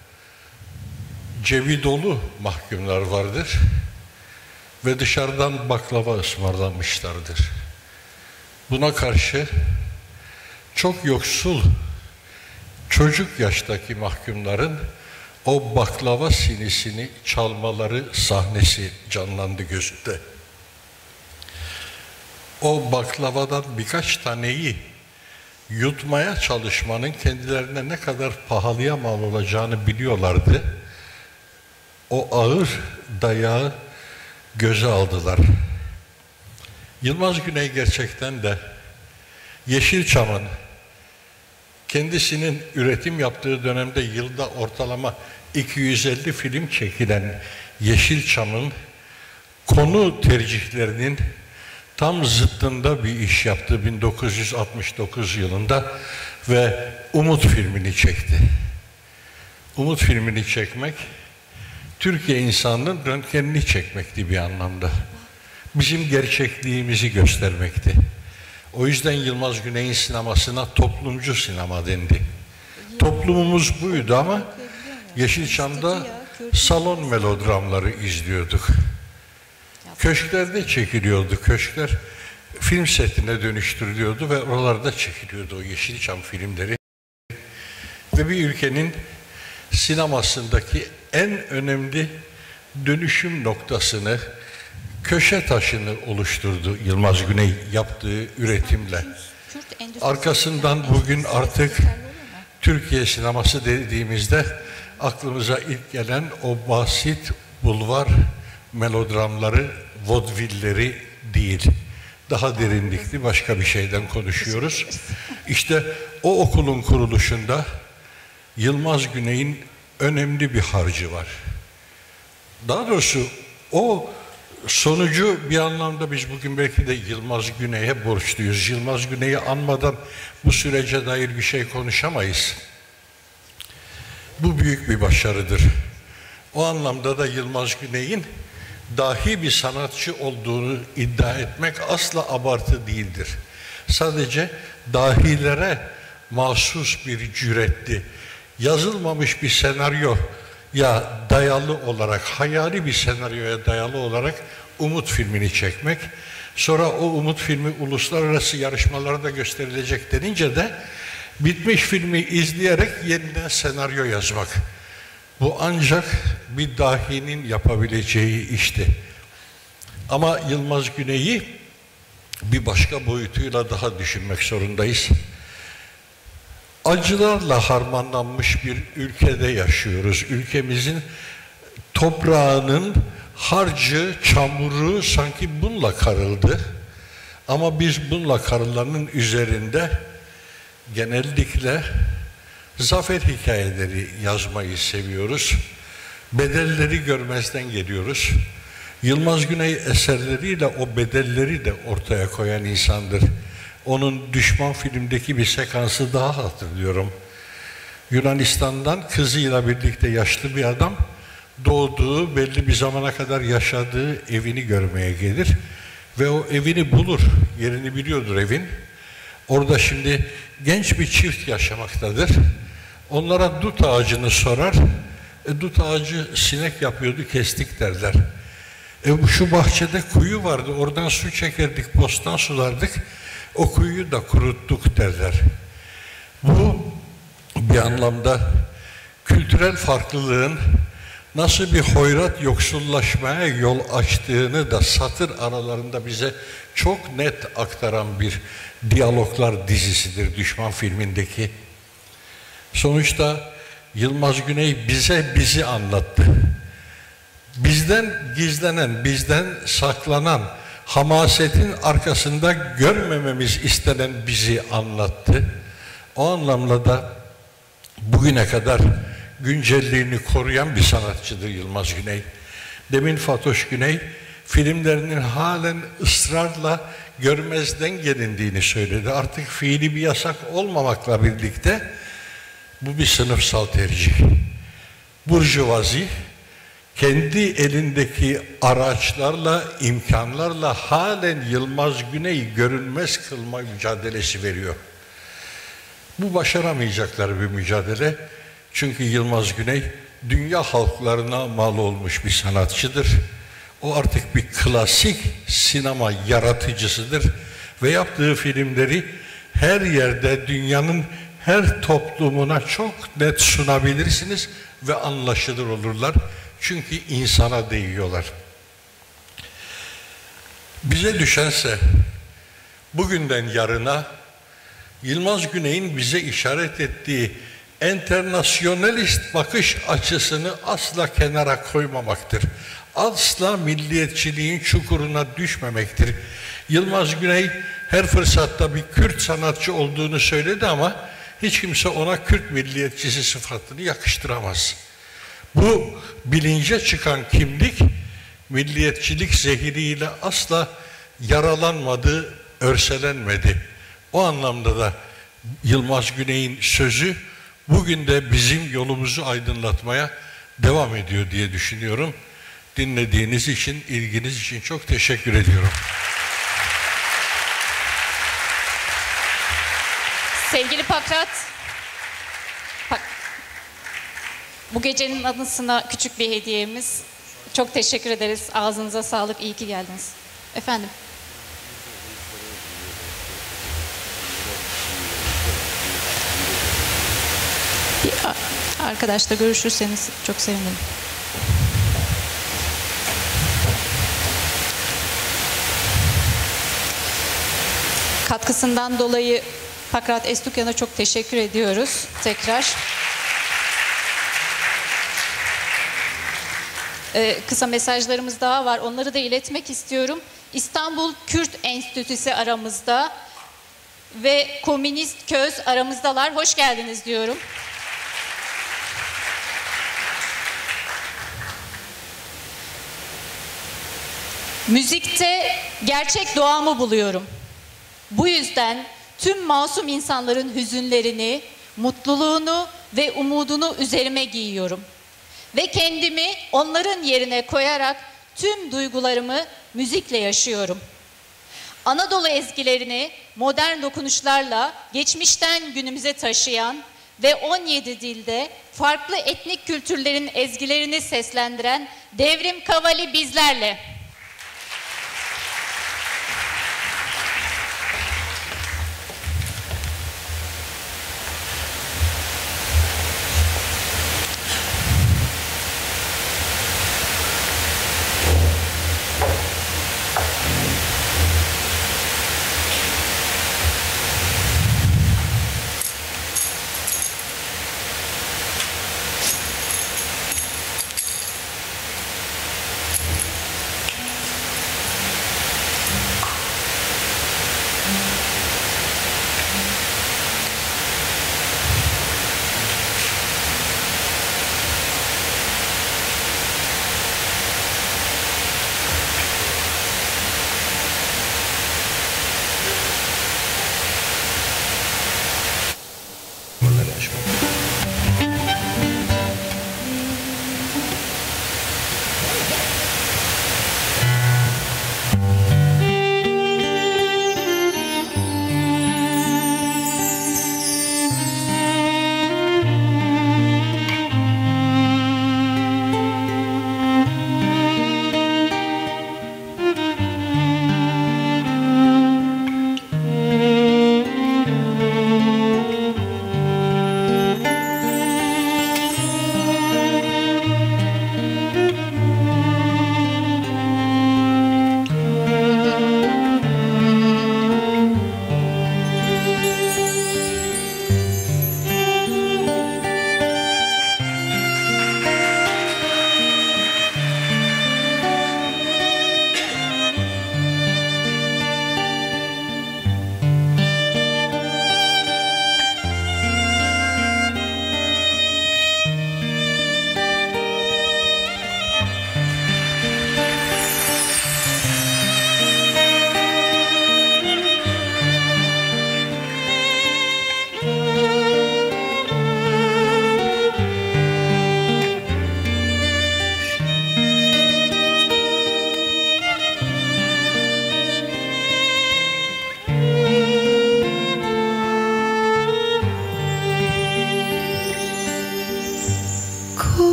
[SPEAKER 9] cebi dolu mahkumlar vardır ve dışarıdan baklava ısmarlanmışlardır. Buna karşı çok yoksul, çocuk yaştaki mahkumların o baklava sinisini çalmaları sahnesi canlandı gözümde. O baklavadan birkaç taneyi yutmaya çalışmanın kendilerine ne kadar pahalıya mal olacağını biliyorlardı. O ağır dayağı göze aldılar. Yılmaz Güney gerçekten de Yeşilçam'ın kendisinin üretim yaptığı dönemde yılda ortalama 250 film çekilen Yeşilçam'ın konu tercihlerinin tam zıttında bir iş yaptı 1969 yılında ve Umut filmini çekti. Umut filmini çekmek, Türkiye insanının röntgenini çekmekti bir anlamda. Bizim gerçekliğimizi göstermekti. O yüzden Yılmaz Güney'in sinemasına toplumcu sinema dendi. Toplumumuz buydu ama Yeşilçam'da salon melodramları izliyorduk. Köşklerde çekiliyordu. Köşkler film setine dönüştürülüyordu ve oralarda çekiliyordu o Yeşilçam filmleri. Ve bir ülkenin sinemasındaki en önemli dönüşüm noktasını, köşe taşını oluşturdu Yılmaz Güney yaptığı üretimle. Arkasından bugün artık Türkiye sineması dediğimizde aklımıza ilk gelen o basit bulvar melodramları, vodvilleri değil. Daha derinlikli başka bir şeyden konuşuyoruz. İşte o okulun kuruluşunda Yılmaz Güney'in önemli bir harcı var. Daha doğrusu o sonucu bir anlamda biz bugün belki de Yılmaz Güney'e borçluyuz. Yılmaz Güney'i anmadan bu sürece dair bir şey konuşamayız. Bu büyük bir başarıdır. O anlamda da Yılmaz Güney'in dahi bir sanatçı olduğunu iddia etmek asla abartı değildir. Sadece dahilere mahsus bir cüretti. Yazılmamış bir senaryoya dayalı olarak, hayali bir senaryoya dayalı olarak Umut filmini çekmek, sonra o Umut filmi uluslararası yarışmalarda gösterilecek denince de bitmiş filmi izleyerek yeniden senaryo yazmak. Bu ancak bir dahinin yapabileceği işti. Ama Yılmaz Güney'i bir başka boyutuyla daha düşünmek zorundayız. Acılarla harmanlanmış bir ülkede yaşıyoruz. Ülkemizin toprağının harcı, çamuru sanki bununla karıldı. Ama biz bununla karılanın üzerinde genellikle zafer hikayeleri yazmayı seviyoruz. Bedelleri görmezden geliyoruz. Yılmaz Güney eserleriyle o bedelleri de ortaya koyan insandır. Onun Düşman filmdeki bir sekansı daha hatırlıyorum. Yunanistan'dan kızıyla birlikte yaşlı bir adam doğduğu, belli bir zamana kadar yaşadığı evini görmeye gelir ve o evini bulur. Yerini biliyordur evin. Orada şimdi genç bir çift yaşamaktadır. Onlara dut ağacını sorar. Dut ağacı sinek yapıyordu, kestik derler. Şu bahçede kuyu vardı, oradan su çekerdik, postan sulardık. O kuyuyu da kuruttuk derler. Bu bir anlamda kültürel farklılığın nasıl bir hoyrat yoksullaşmaya yol açtığını da satır aralarında bize çok net aktaran bir diyaloglar dizisidir Düşman filmindeki. Sonuçta Yılmaz Güney bizi anlattı. Bizden gizlenen, bizden saklanan, hamasetin arkasında görmememiz istenen bizi anlattı. O anlamda da bugüne kadar güncelliğini koruyan bir sanatçıdır Yılmaz Güney. Demin Fatoş Güney filmlerinin halen ısrarla görmezden gelindiğini söyledi. Artık fiili bir yasak olmamakla birlikte bu bir sınıfsal tercih. Burjuvazi kendi elindeki araçlarla, imkanlarla halen Yılmaz Güney'i görünmez kılma mücadelesi veriyor. Bu başaramayacakları bir mücadele. Çünkü Yılmaz Güney dünya halklarına mal olmuş bir sanatçıdır. O artık bir klasik sinema yaratıcısıdır ve yaptığı filmleri her yerde, dünyanın her toplumuna çok net sunabilirsiniz ve anlaşılır olurlar. Çünkü insana değiyorlar. Bize düşense bugünden yarına Yılmaz Güney'in bize işaret ettiği enternasyonalist bakış açısını asla kenara koymamaktır. Asla milliyetçiliğin çukuruna düşmemektir. Yılmaz Güney her fırsatta bir Kürt sanatçı olduğunu söyledi ama hiç kimse ona Kürt milliyetçisi sıfatını yakıştıramaz. Bu bilince çıkan kimlik milliyetçilik zehiriyle asla yaralanmadı, örselenmedi. O anlamda da Yılmaz Güney'in sözü bugün de bizim yolumuzu aydınlatmaya devam ediyor diye düşünüyorum. Dinlediğiniz için, ilginiz için çok teşekkür ediyorum.
[SPEAKER 2] Sevgili Pakrat, bu gecenin anısına küçük bir hediyemiz. Çok teşekkür ederiz. Ağzınıza sağlık. İyi ki geldiniz. Efendim. Bir arkadaşla görüşürseniz çok sevinirim. Katkısından dolayı Pakrat Estukyan'a çok teşekkür ediyoruz tekrar. Kısa mesajlarımız daha var. Onları da iletmek istiyorum. İstanbul Kürt Enstitüsü aramızda ve Komünist Köz aramızdalar. Hoş geldiniz diyorum. Müzikte gerçek doğamı buluyorum. Bu yüzden tüm masum insanların hüzünlerini, mutluluğunu ve umudunu üzerime giyiyorum. Ve kendimi onların yerine koyarak tüm duygularımı müzikle yaşıyorum. Anadolu ezgilerini modern dokunuşlarla geçmişten günümüze taşıyan ve 17 dilde farklı etnik kültürlerin ezgilerini seslendiren Devrim Kavali bizlerle.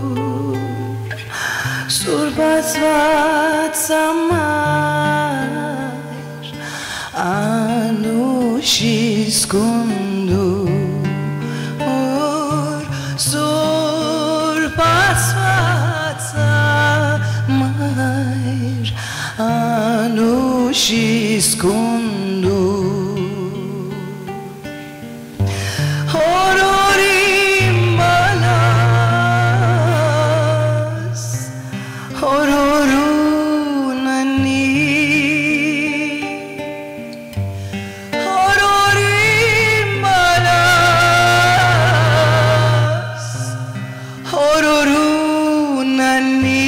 [SPEAKER 10] Surbat sama anușiscundu or surpasfața mai anușiscundu hororim balas hororunani hororim balas hororunani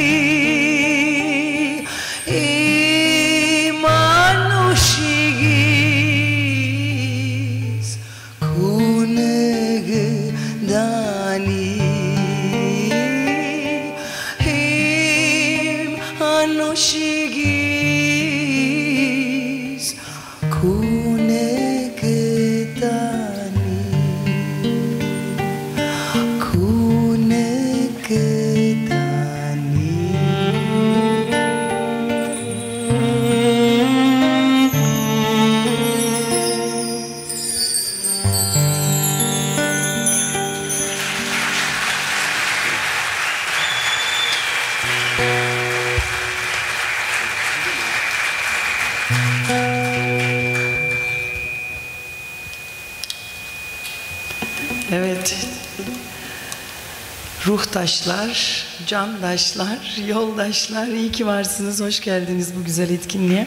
[SPEAKER 10] imanushigis kunegdani imanushigis kunegdani
[SPEAKER 11] Evet, ruhtaşlar, candaşlar, yoldaşlar, iyi ki varsınız, hoş geldiniz bu güzel etkinliğe.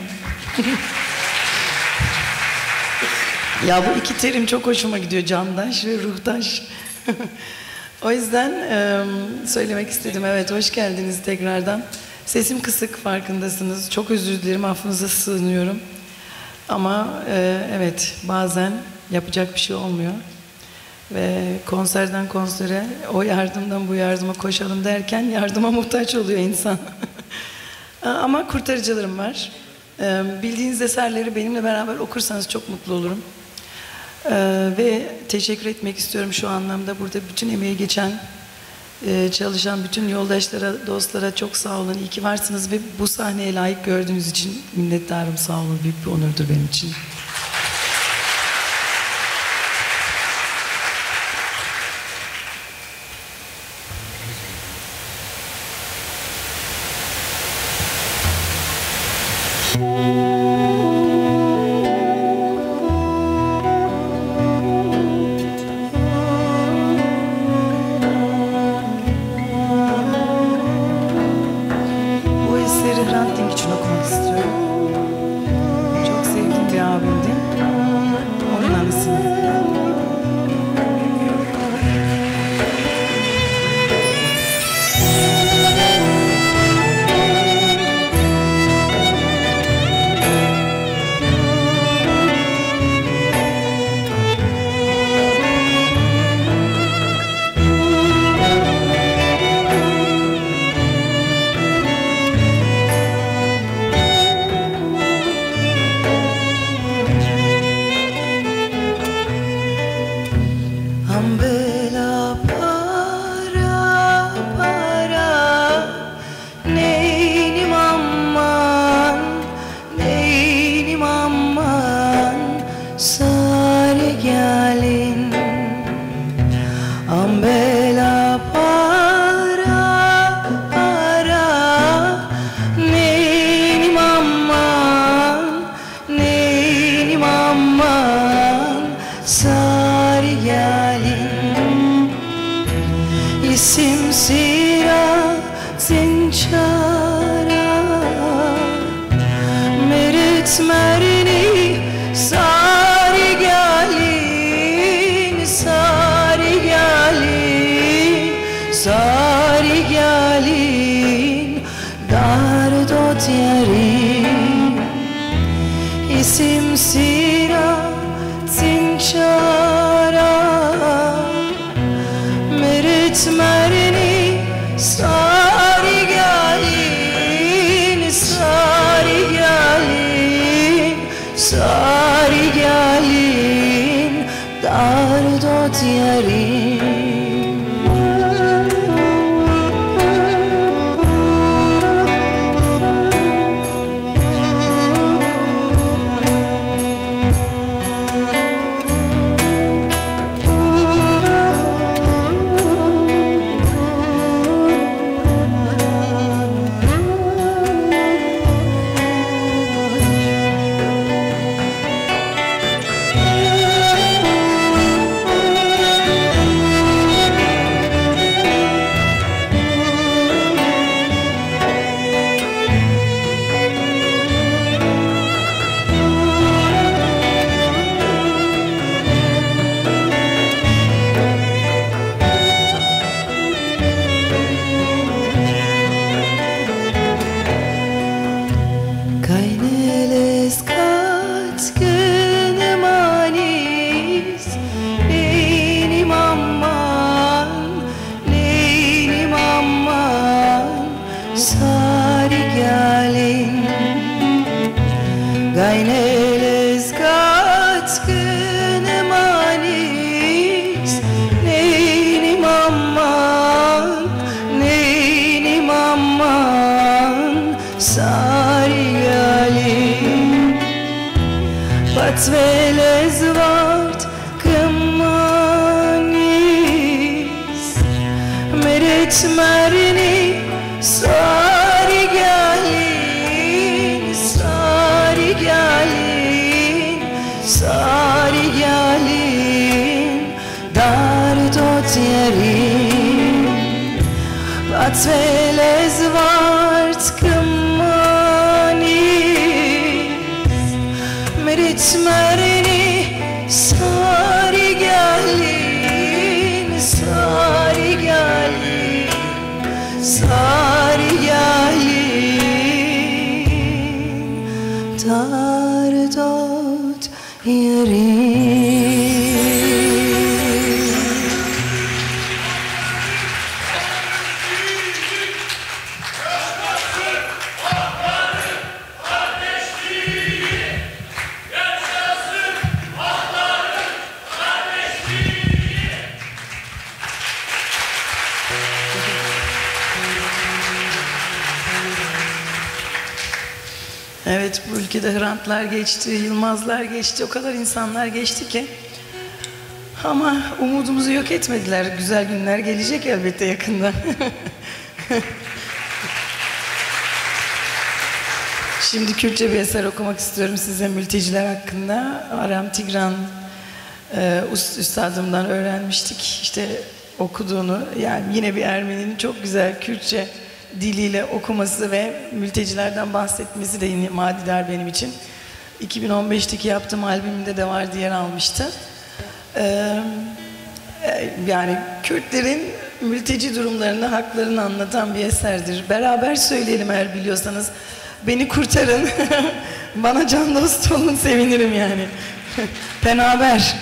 [SPEAKER 11] Ya bu iki terim çok hoşuma gidiyor, candaş ve ruhtaş. O yüzden söylemek istedim, evet hoş geldiniz tekrardan. Sesim kısık, farkındasınız, çok özür dilerim, affınıza sığınıyorum. Ama evet, bazen yapacak bir şey olmuyor. Ve konserden konsere, o yardımdan bu yardıma koşalım derken yardıma muhtaç oluyor insan. Ama kurtarıcılarım var. Bildiğiniz eserleri benimle beraber okursanız çok mutlu olurum. Ve teşekkür etmek istiyorum şu anlamda. Burada bütün emeği geçen, çalışan bütün yoldaşlara, dostlara çok sağ olun. İyi ki varsınız ve bu sahneye layık gördüğünüz için minnettarım, sağ olun. Büyük bir onurdur benim için. Bu eseri Hrant Dink için okumak istiyorum. Çok sevdiğim bir abimdi. Onun anısını. Ambela para para neynim aman neynim aman sarı gelin Ambela para para neynim aman neynim aman sarı gelin İsim sira zinçara merit merini sarı gelin sarı gelin sarı gelin dardot yerin İsim sira zinçara merit merini sarı gelin sarı gelin sarı gelin dardot yerin
[SPEAKER 10] مرني صاري قالين صاري قالين صاري قالين دار دوت يرين باتفل زوارت كماني مريت مرني صاري قالين صاري قالين صاري قالين دار دوت يرين.
[SPEAKER 11] Evet, bu ülkede Hrantlar geçti, Yılmazlar geçti, o kadar insanlar geçti ki. Ama umudumuzu yok etmediler. Güzel günler gelecek elbette yakında. Şimdi Kürtçe bir eser okumak istiyorum size mülteciler hakkında. Aram Tigran üstadımdan öğrenmiştik. İşte okuduğunu, yani yine bir Ermeninin çok güzel Kürtçe diliyle okuması ve mültecilerden bahsetmesi de yine manidar benim için. 2015'teki yaptığım albümümde de vardı, yer almıştı. Yani Kürtlerin mülteci durumlarını, haklarını anlatan bir eserdir. Beraber söyleyelim eğer biliyorsanız. Beni kurtarın, bana can dost olun, sevinirim yani. Beraber.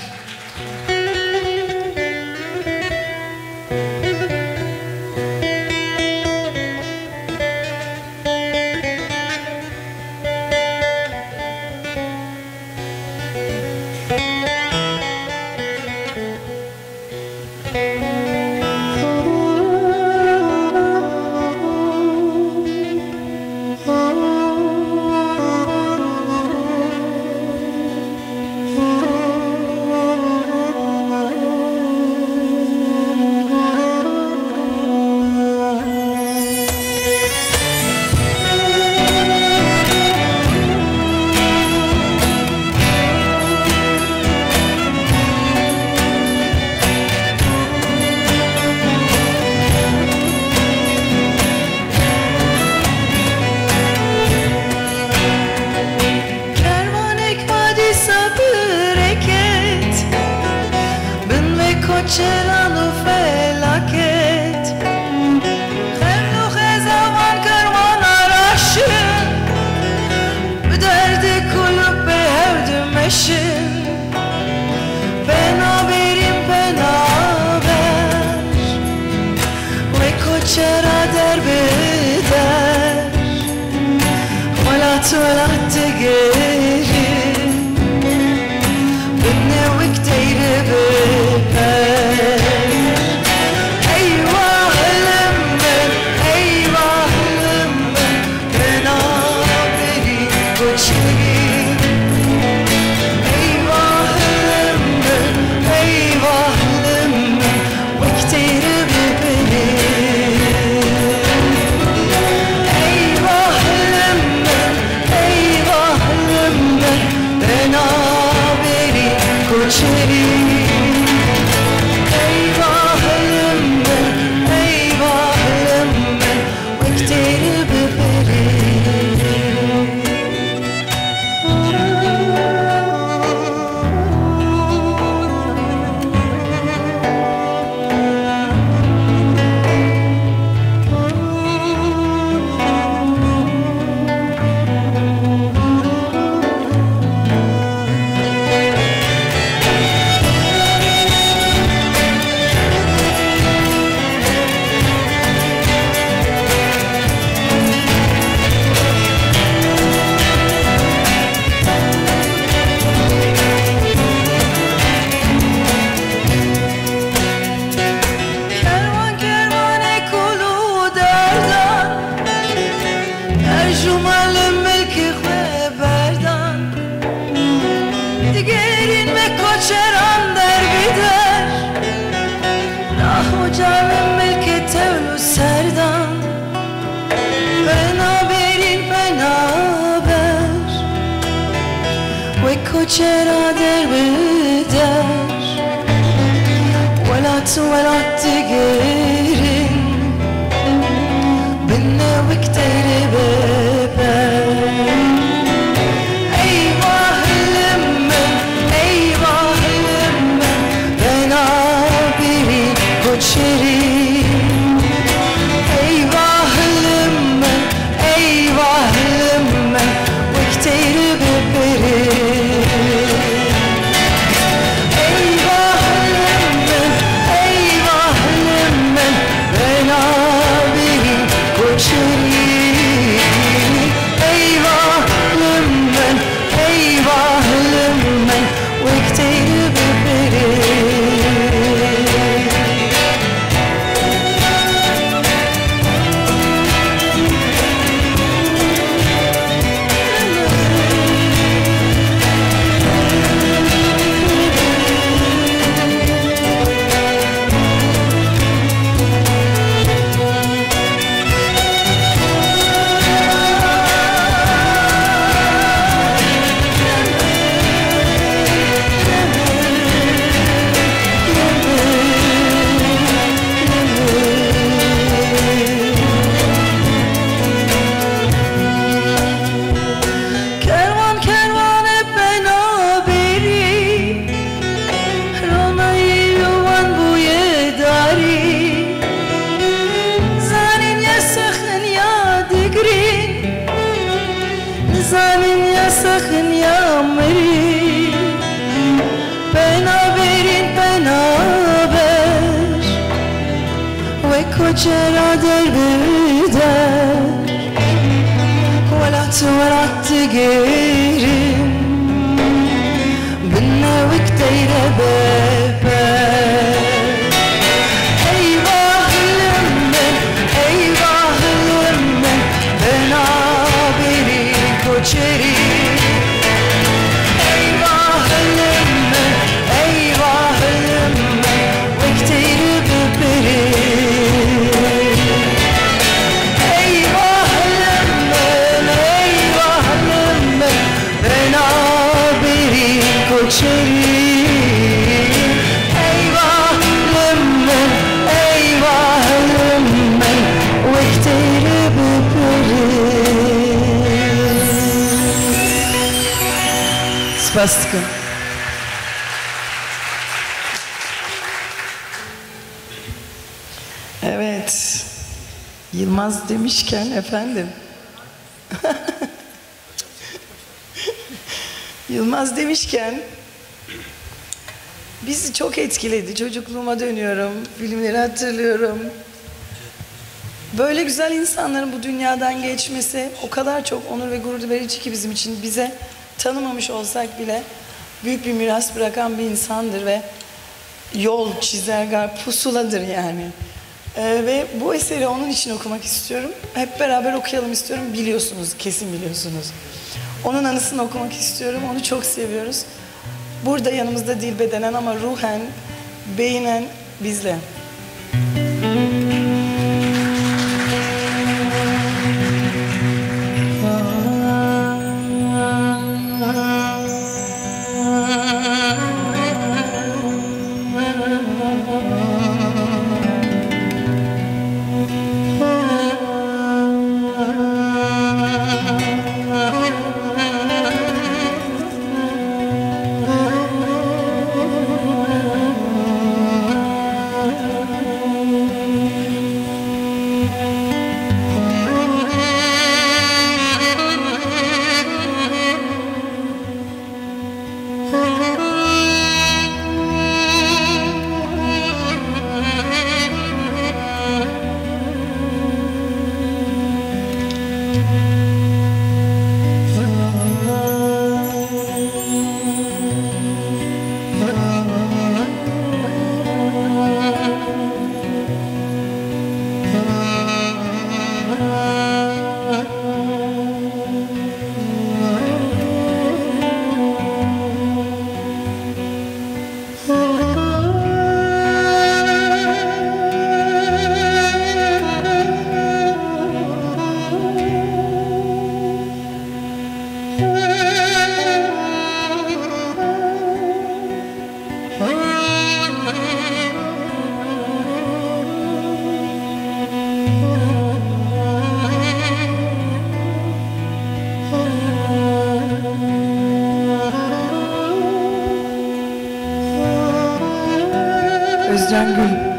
[SPEAKER 10] چرا فلاکت خیلی خزمان کرمان آراشن به درد کلوب به هر دمشن پنا بریم پنا بر و کچرا در بدر ولات ولات تگریم بنوک تیر بپر ای چرا در بدر ولا تقري بنا وكتير ببر ايوه لما بنا بري كوتشري ايوه لما وكتير ببري چرا در بدر ولا تقري بنا وكتير ببر ايوه لما بنا بري كوتشري ايوه لما وكتير ببري Spastika. Evet. Yılmaz demişken efendim. Yılmaz demişken bizi çok etkiledi. Çocukluğuma dönüyorum. Filmleri hatırlıyorum. Böyle güzel insanların bu dünyadan geçmesi o kadar çok onur ve gurur verici ki bizim için. Bize tanımamış olsak bile büyük bir miras bırakan bir insandır ve yol, çizelger, pusuladır yani. Ve bu eseri onun için okumak istiyorum. Hep beraber okuyalım istiyorum. Biliyorsunuz, kesin biliyorsunuz. Onun anısını okumak istiyorum. Onu çok seviyoruz. Burada yanımızda değil bedenen ama ruhen, beynen bizle.
[SPEAKER 11] gül.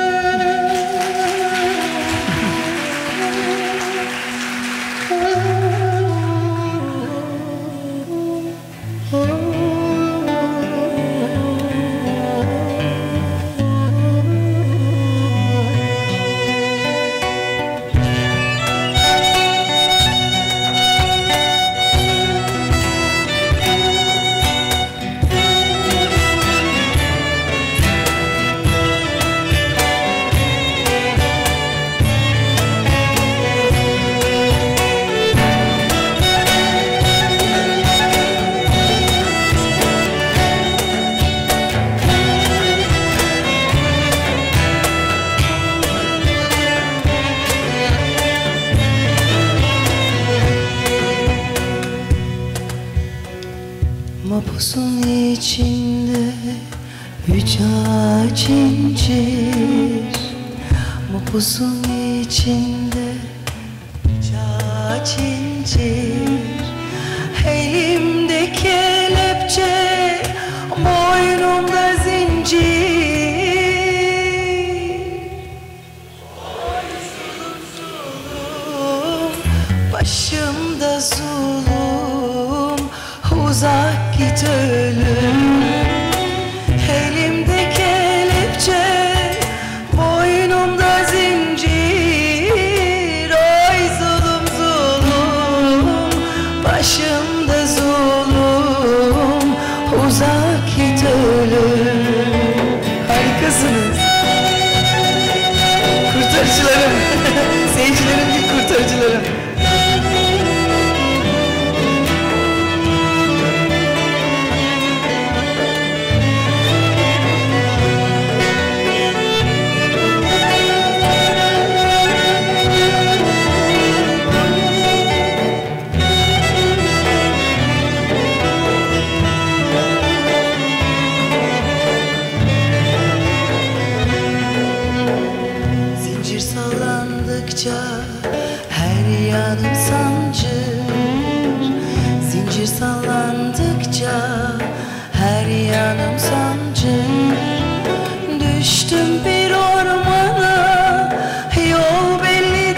[SPEAKER 11] Mapusun içinde üç ağaç incir, mapusun içinde üç ağaç incir. Elimde kelepçe, boynumda zincir. Başımda zulüm, uzak git ölüm. Elimde kelepçe, boynumda zincir. Oy zulüm zulüm, başımda zulüm, uzak git ölüm. Harikasınız. Kurtarıcılarım, seyircilerim değil, kurtarıcılarım. Zincir sallandıkça her yanım sancır. Zincir sallandıkça her yanım sancır. Düştüm bir ormana, yol belli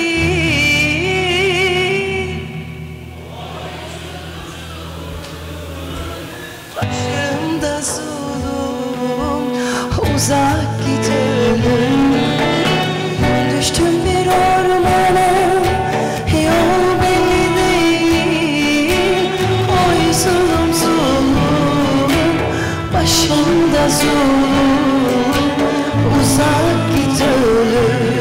[SPEAKER 11] değil. Başımda zulüm, uzak git ölüm. Düştüm bir ormana, yol belli değil. Oy zulüm zulüm, başımda zulüm, uzak git ölüm.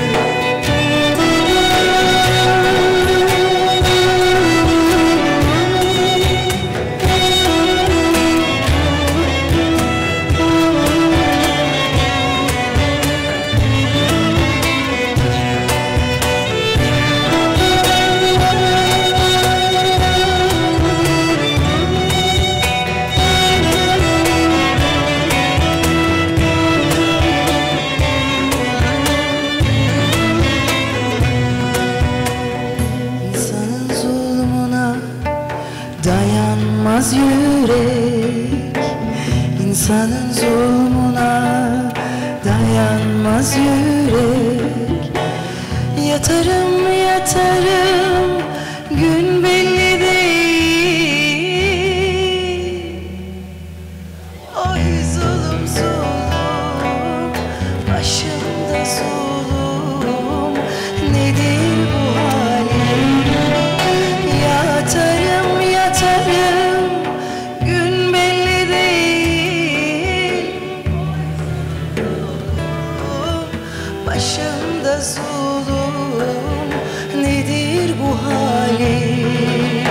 [SPEAKER 11] İnsanın zulmuna dayanmaz yürek. İnsanın zulmuna dayanmaz yürek. Yatarım yatarım, gün belli değil. Oy zulüm zulüm, başımda zulüm, nedir bu halim? Yatarım yatarım, gün belli değil. Başımda zulüm, nedir bu halim?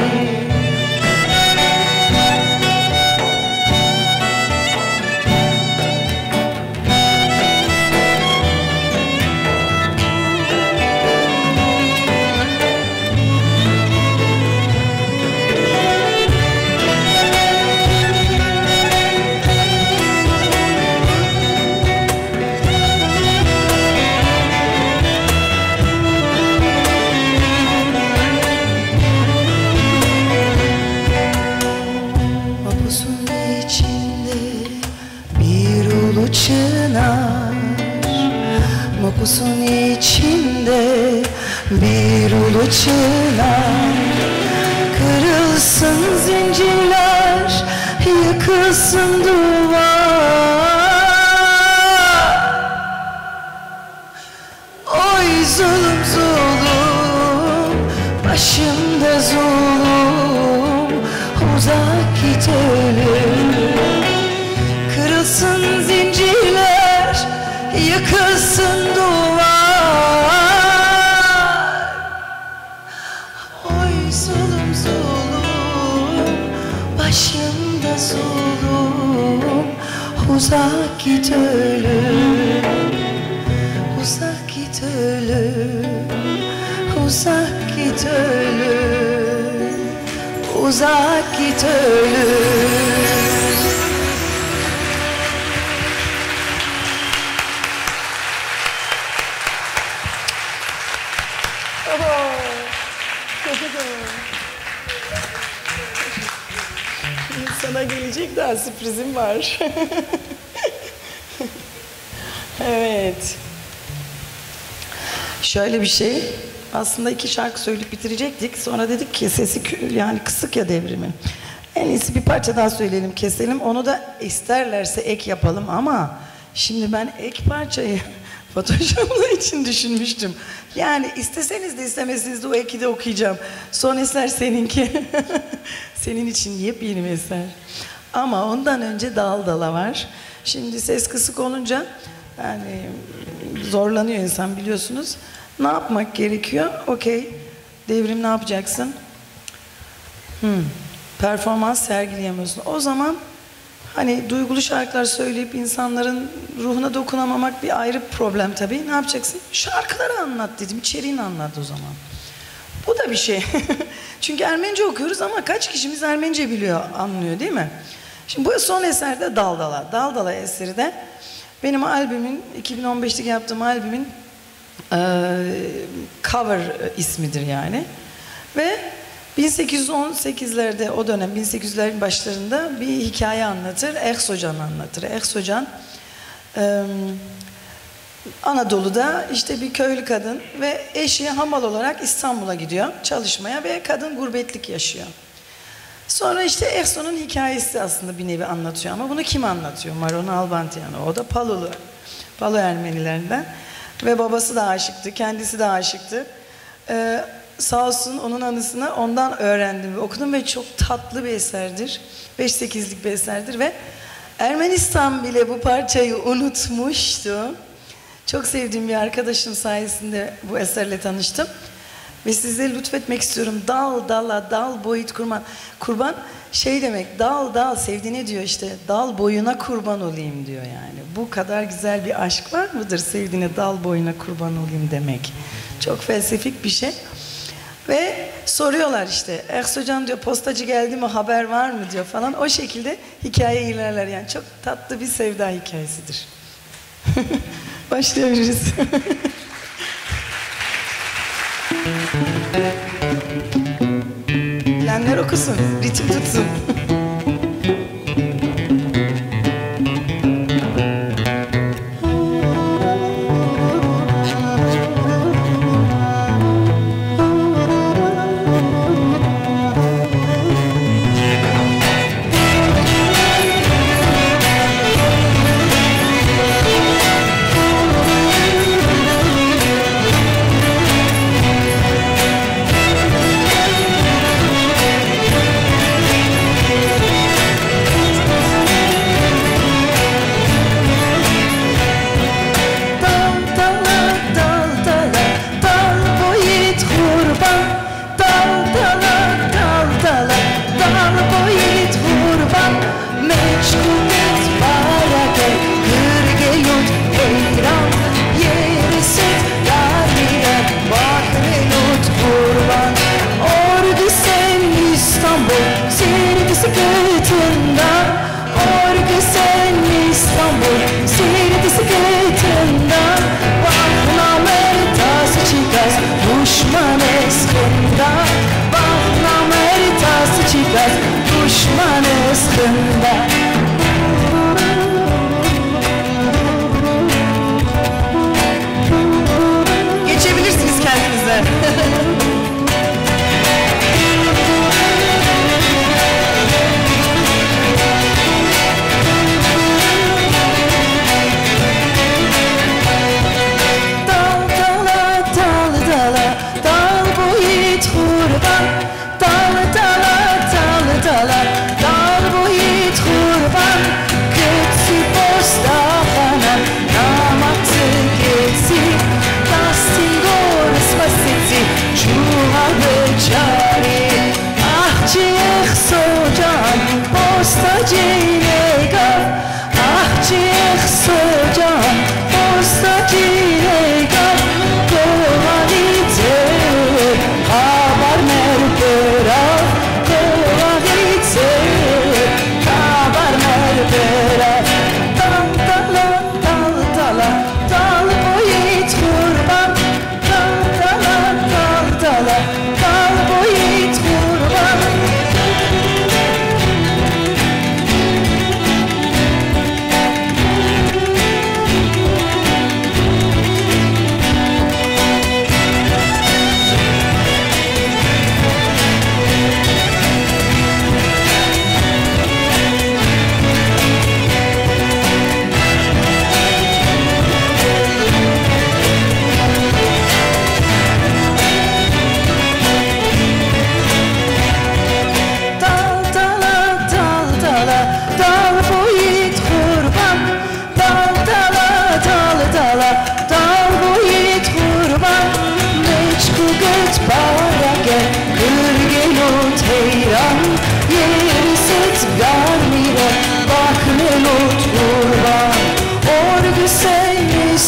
[SPEAKER 11] Pusun içinde bir ulu çınar, kırılsın zincirler, yıkılsın duvar. Oy zulüm zulüm, başımda zulüm, uzak git ölüm. Kırılsın zincirler, yıkılsın duvar. Oy zulüm zulüm, başımda zulüm, uzak git ölüm. Uzak git ölüm, uzak git ölüm, uzak git ölüm. Sana gelecek daha sürprizim var. Evet. Şöyle bir şey. Aslında 2 şarkı söyleyip bitirecektik. Sonra dedik ki sesi yani kısık ya Devrim'in. En iyisi bir parça daha söyleyelim, keselim. Onu da isterlerse ek yapalım ama şimdi ben ek parçayı Photoshop'la için düşünmüştüm. Yani isteseniz de istemeseniz de o eki de okuyacağım. Son eser seninki. Senin için yepyeni bir eser. Ama ondan önce Dal Dala var. Şimdi ses kısık olunca yani zorlanıyor insan, biliyorsunuz. Ne yapmak gerekiyor? Okey. Devrim, ne yapacaksın? Performans sergileyemiyorsun. O zaman hani duygulu şarkılar söyleyip insanların ruhuna dokunamamak bir ayrı problem tabii. Ne yapacaksın? Şarkıları anlat dedim. İçeriğini anlat o zaman. Bu da bir şey. Çünkü Ermenice okuyoruz ama kaç kişimiz Ermenice biliyor, anlıyor değil mi? Şimdi bu son eserde Dal Dala. Dal Dala eseri de benim albümün, 2015'te yaptığım albümün cover ismidir yani. Ve 1818'lerde, o dönem 1800'lerin başlarında bir hikaye anlatır. Ersocan anlatır. Ersocan Anadolu'da işte bir köylü kadın ve eşi hamal olarak İstanbul'a gidiyor çalışmaya ve kadın gurbetlik yaşıyor. Sonra işte Erso'nun hikayesi aslında bir nevi anlatıyor ama bunu kim anlatıyor? Maron Albantiano. O da Palolu. Palo Ermenilerinden. Ve babası da aşıktı, kendisi de aşıktı. Sağ olsun onun anısına ondan öğrendim ve okudum ve çok tatlı bir eserdir. 5-8'lik bir eserdir ve Ermenistan bile bu parçayı unutmuştu. Çok sevdiğim bir arkadaşım sayesinde bu eserle tanıştım. Ve size lütfetmek istiyorum. Dal dala, dal boyut kurban. Kurban şey demek, dal dal, sevdiğine diyor işte, dal boyuna kurban olayım diyor yani. Bu kadar güzel bir aşk var mıdır, sevdiğine dal boyuna kurban olayım demek. Çok felsefik bir şey. Ve soruyorlar işte, Ersocan diyor, postacı geldi mi, haber var mı diyor falan. O şekilde hikaye ilerler yani. Çok tatlı bir sevda hikayesidir. Başlayabiliriz. Bilenler okusun, ritim tutsun.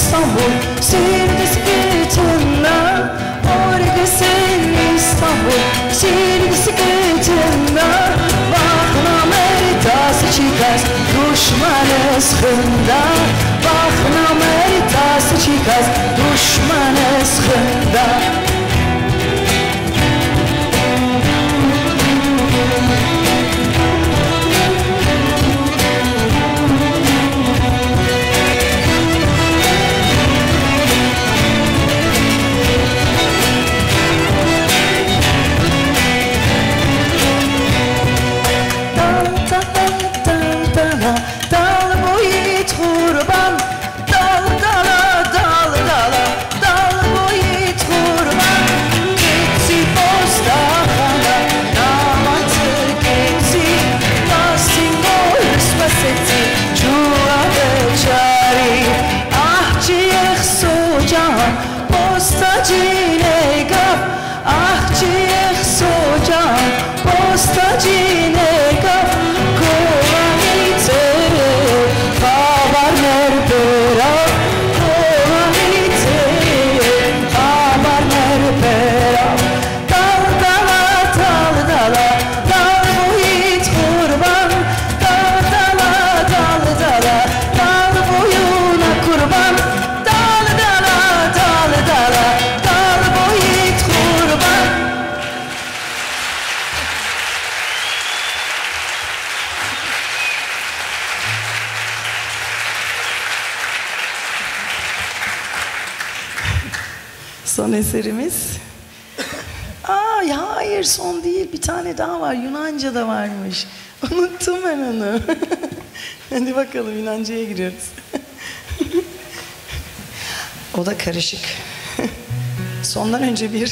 [SPEAKER 11] İstanbul sevdi sıkıntına. Orada sen İstanbul sevdi sıkıntına. Bakma meritası çıkaz düşmanı sıkında. Bakma meritası çıkaz düşmanı sıkında. Son eserimiz. Hayır son değil, bir tane daha var. Yunanca da varmış. Unuttum ben onu. Hadi bakalım Yunanca'ya giriyoruz. O da karışık. Sondan önce bir.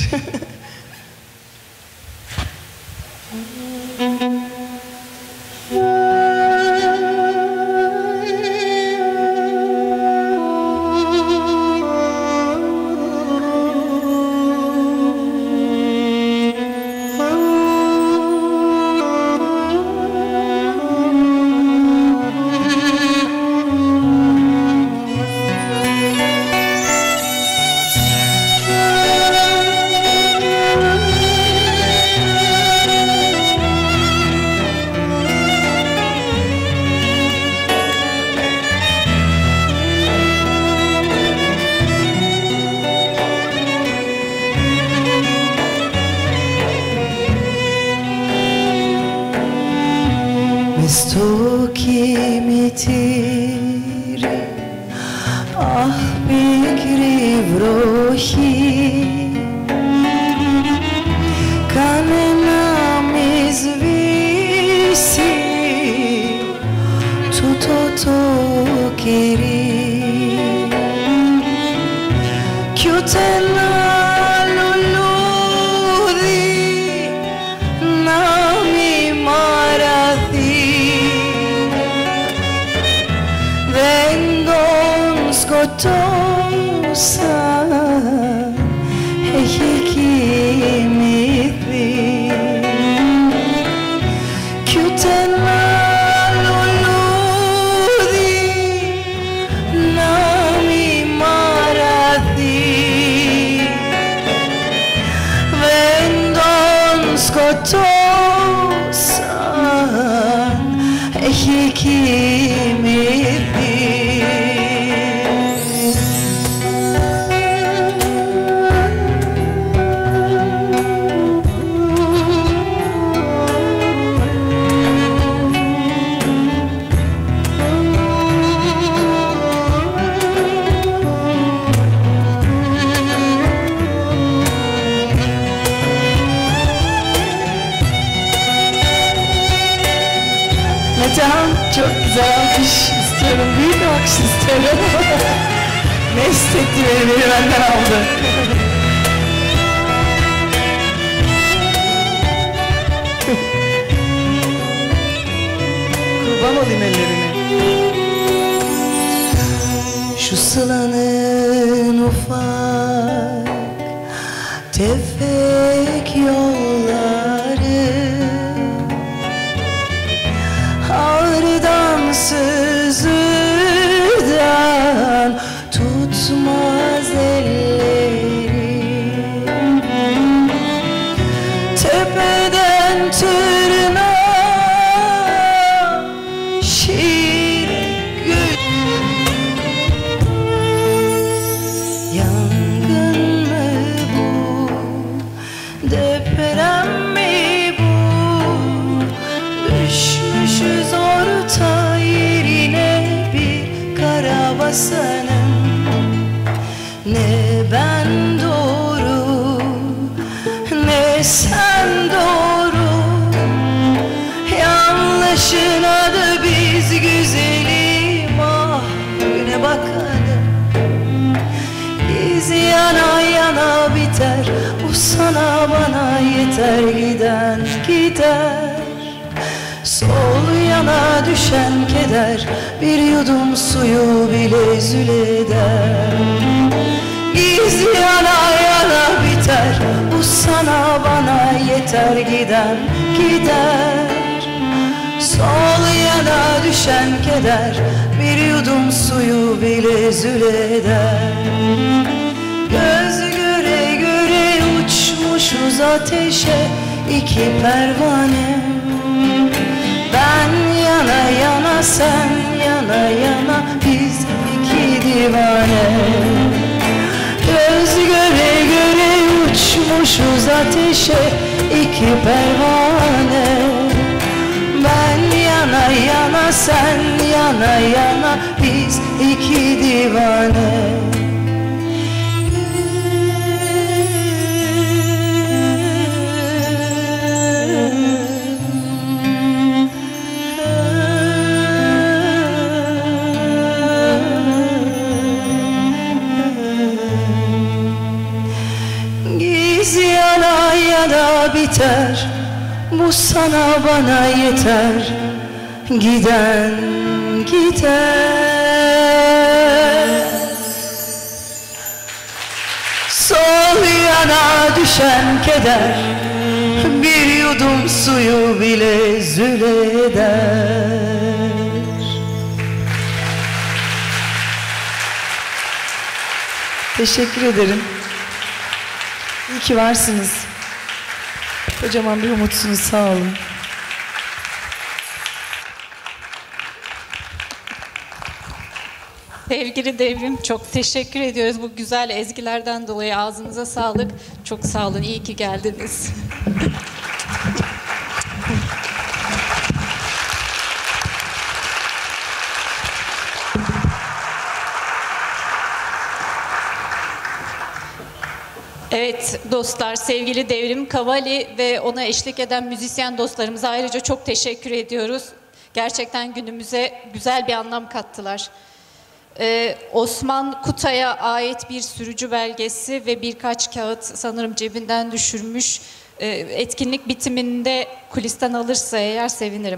[SPEAKER 11] Çok güzel alkış istiyorum. Büyük alkış istiyorum. Mest etti beni benden aldı. Kurban olayım ellerine. Şu sılanın ufak tefek yolları ağrıdan sızıdan tutsun Ne ben doğru, ne sen doğru. Yanlışın adı biz güzelim. Ah güne bakalım. Biz yana yana biter. Bu sana bana yeter. Giden gider. Sol yana düşen keder. Bir yudum suyu bile zül eder. Biz yana yana biter. Bu sana bana yeter. Giden gider. Sol yana düşen keder. Bir yudum suyu bile zül eder. Göz göre göre uçmuşuz ateşe iki pervane. Ben yana yana sen yana yana biz iki divane. Göz göre göre uçmuşuz ateşe iki pervane. Ben yana yana sen yana yana biz iki divane. Giz yana yana biter. Bu sana bana yeter. Giden gider. Sol yana düşen keder. Bir yudum suyu bile zül eder. Teşekkür ederim. İyi ki varsınız. Kocaman bir umutsunuz, sağ olun.
[SPEAKER 2] Sevgili Devrim, çok teşekkür ediyoruz bu güzel ezgilerden dolayı. Ağzınıza sağlık. Çok sağ olun, iyi ki geldiniz. Evet dostlar, sevgili Devrim Kavali ve ona eşlik eden müzisyen dostlarımıza ayrıca çok teşekkür ediyoruz. Gerçekten günümüze güzel bir anlam kattılar. Osman Kutay'a ait bir sürücü belgesi ve birkaç kağıt sanırım cebinden düşürmüş. Etkinlik bitiminde kulisten alırsa eğer sevinirim.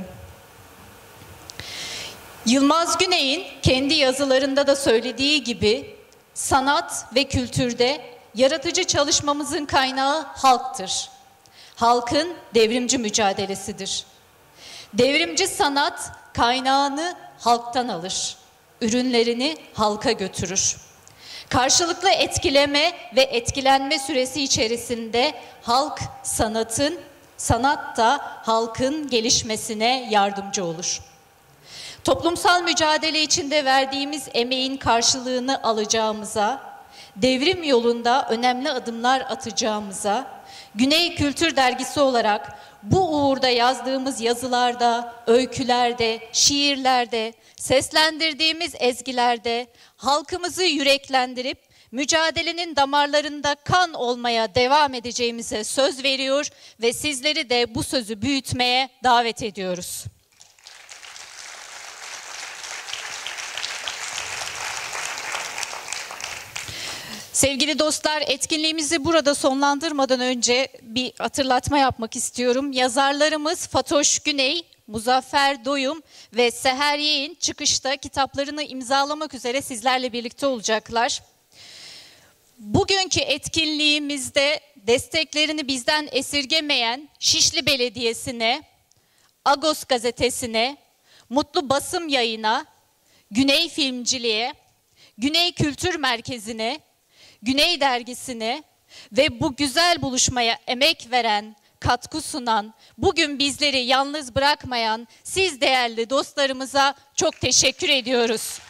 [SPEAKER 2] Yılmaz Güney'in kendi yazılarında da söylediği gibi sanat ve kültürde yaratıcı çalışmamızın kaynağı halktır. Halkın devrimci mücadelesidir. Devrimci sanat kaynağını halktan alır. Ürünlerini halka götürür. Karşılıklı etkileme ve etkilenme süresi içerisinde halk sanat da halkın gelişmesine yardımcı olur. Toplumsal mücadele içinde verdiğimiz emeğin karşılığını alacağımıza, devrim yolunda önemli adımlar atacağımıza, Güney Kültür Dergisi olarak bu uğurda yazdığımız yazılarda, öykülerde, şiirlerde, seslendirdiğimiz ezgilerde halkımızı yüreklendirip mücadelenin damarlarında kan olmaya devam edeceğimize söz veriyor ve sizleri de bu sözü büyütmeye davet ediyoruz. Sevgili dostlar, etkinliğimizi burada sonlandırmadan önce bir hatırlatma yapmak istiyorum. Yazarlarımız Fatoş Güney, Muzaffer Doyum ve Seher Yeğin çıkışta kitaplarını imzalamak üzere sizlerle birlikte olacaklar. Bugünkü etkinliğimizde desteklerini bizden esirgemeyen Şişli Belediyesi'ne, Agos Gazetesi'ne, Mutlu Basım Yayın'a, Güney Filmciliğe, Güney Kültür Merkezi'ne, Güney Dergisi'ne ve bu güzel buluşmaya emek veren, katkı sunan, bugün bizleri yalnız bırakmayan siz değerli dostlarımıza çok teşekkür ediyoruz.